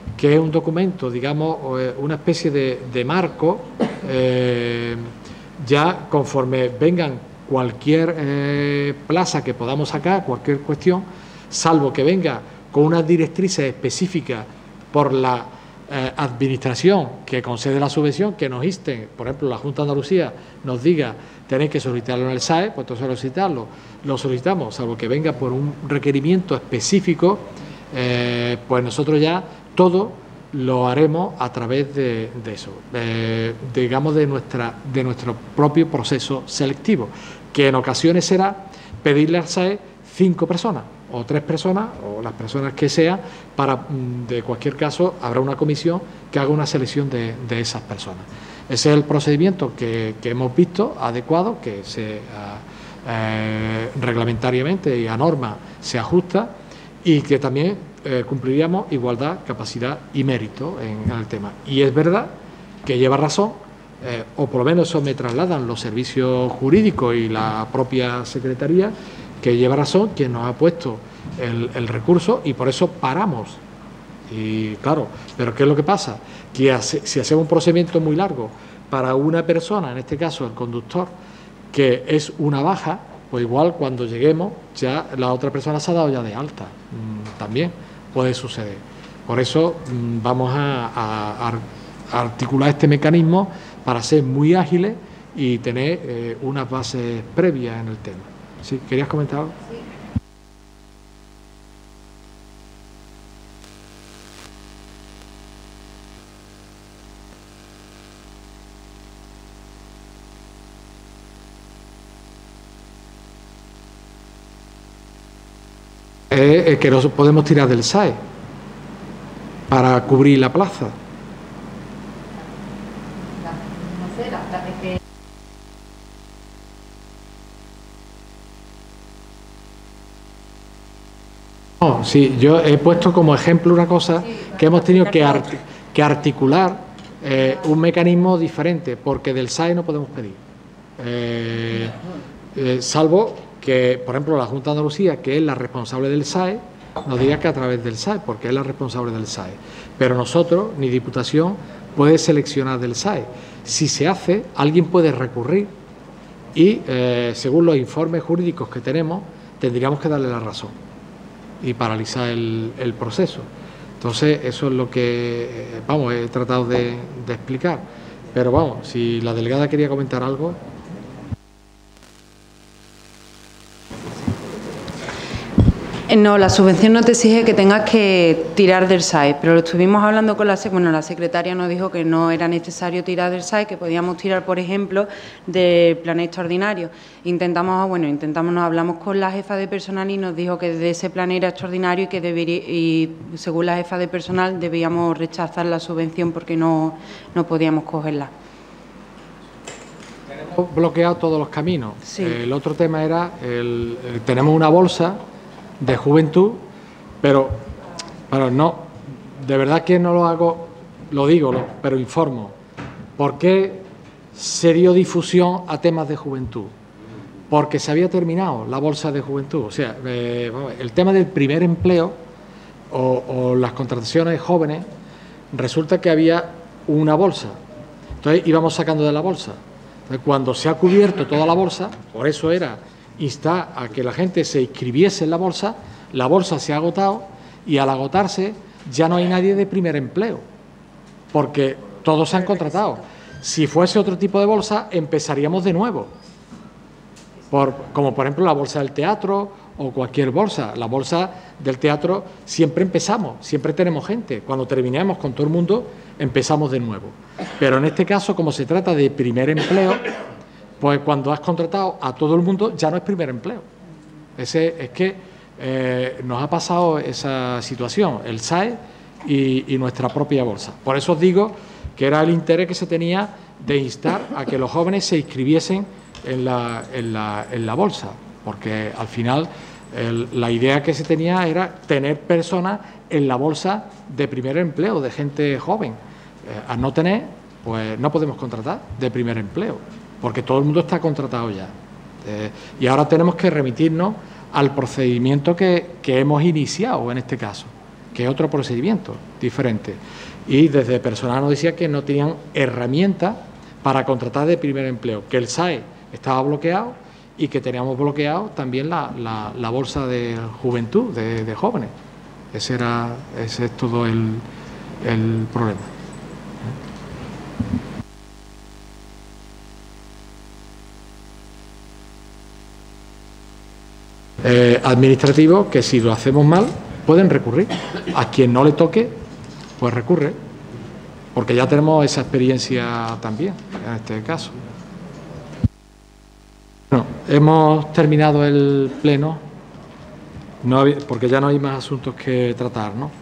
que es un documento, digamos, una especie de, de marco, eh, ya conforme vengan cualquier eh, plaza que podamos sacar, cualquier cuestión, salvo que venga con unas directrices específicas por la eh, administración que concede la subvención, que nos insten, por ejemplo, la Junta de Andalucía nos diga tenéis que solicitarlo en el S A E, pues entonces solicitarlo, lo solicitamos, salvo que venga por un requerimiento específico, eh, pues nosotros ya todo lo haremos a través de, de eso, eh, digamos de, nuestra, de nuestro propio proceso selectivo, que en ocasiones será pedirle al S A E cinco personas, o tres personas, o las personas que sean, para, de cualquier caso, habrá una comisión que haga una selección de, de esas personas. Ese es el procedimiento que, que hemos visto adecuado, que se eh, reglamentariamente y a norma se ajusta, y que también eh, cumpliríamos igualdad, capacidad y mérito en, en el tema. Y es verdad que lleva razón, eh, o por lo menos eso me trasladan los servicios jurídicos y la propia Secretaría, que lleva razón quien nos ha puesto el, el recurso, y por eso paramos. Y claro, pero ¿qué es lo que pasa? Que hace, si hacemos un procedimiento muy largo para una persona, en este caso el conductor, que es una baja, pues igual cuando lleguemos ya la otra persona se ha dado ya de alta. Mm, también puede suceder. Por eso mm, vamos a, a, a articular este mecanismo para ser muy ágiles y tener eh, unas bases previas en el tema. ¿Sí? ¿Querías comentar algo? Sí. Es que no podemos tirar del S A E para cubrir la plaza. No, sí, yo he puesto como ejemplo una cosa que hemos tenido que, art que articular eh, un mecanismo diferente, porque del S A E no podemos pedir. Eh, eh, salvo que, por ejemplo, la Junta de Andalucía, que es la responsable del S A E, nos diga que a través del S A E, porque es la responsable del S A E. Pero nosotros, ni Diputación, puede seleccionar del S A E. Si se hace, alguien puede recurrir y, eh, según los informes jurídicos que tenemos, tendríamos que darle la razón y paralizar el, el proceso. Entonces, eso es lo que, vamos, he tratado de, de explicar. Pero vamos, si la delegada quería comentar algo... No, la subvención no te exige que tengas que tirar del S A E, pero lo estuvimos hablando con la bueno, la secretaria nos dijo que no era necesario tirar del S A E, que podíamos tirar, por ejemplo, del plan extraordinario. Intentamos, bueno, intentamos, nos hablamos con la jefa de personal y nos dijo que de ese plan era extraordinario y que debería, y según la jefa de personal debíamos rechazar la subvención porque no, no podíamos cogerla. Tenemos bloqueado todos los caminos. Sí. El otro tema era, el, el, tenemos una bolsa de juventud, pero, pero no, de verdad que no lo hago, lo digo, lo, pero informo. ¿Por qué se dio difusión a temas de juventud? Porque se había terminado la bolsa de juventud. O sea, eh, el tema del primer empleo o, o las contrataciones jóvenes, resulta que había una bolsa. Entonces íbamos sacando de la bolsa. Entonces, cuando se ha cubierto toda la bolsa, por eso era instar a que la gente se inscribiese en la bolsa, la bolsa se ha agotado y al agotarse ya no hay nadie de primer empleo, porque todos se han contratado. Si fuese otro tipo de bolsa, empezaríamos de nuevo, por, como por ejemplo la bolsa del teatro o cualquier bolsa. La bolsa del teatro siempre empezamos, siempre tenemos gente. Cuando terminemos con todo el mundo, empezamos de nuevo. Pero en este caso, como se trata de primer empleo, pues cuando has contratado a todo el mundo ya no es primer empleo. Ese, es que eh, nos ha pasado esa situación, el S A E y, y nuestra propia bolsa. Por eso os digo que era el interés que se tenía de instar a que los jóvenes se inscribiesen en la, en la, en la bolsa, porque al final el, la idea que se tenía era tener personas en la bolsa de primer empleo, de gente joven. Eh, al no tener, pues no podemos contratar de primer empleo, porque todo el mundo está contratado ya. Eh, y ahora tenemos que remitirnos al procedimiento que, que hemos iniciado en este caso. que es otro procedimiento diferente. Y desde personal nos decía que no tenían herramientas para contratar de primer empleo, que el S A E estaba bloqueado y que teníamos bloqueado también la, la, la bolsa de juventud, de, de jóvenes. Ese, era, ese es todo el, el problema. Eh, administrativos que si lo hacemos mal pueden recurrir. A quien no le toque, pues recurre, porque ya tenemos esa experiencia también en este caso. Bueno, hemos terminado el pleno, no había, porque ya no hay más asuntos que tratar, ¿no?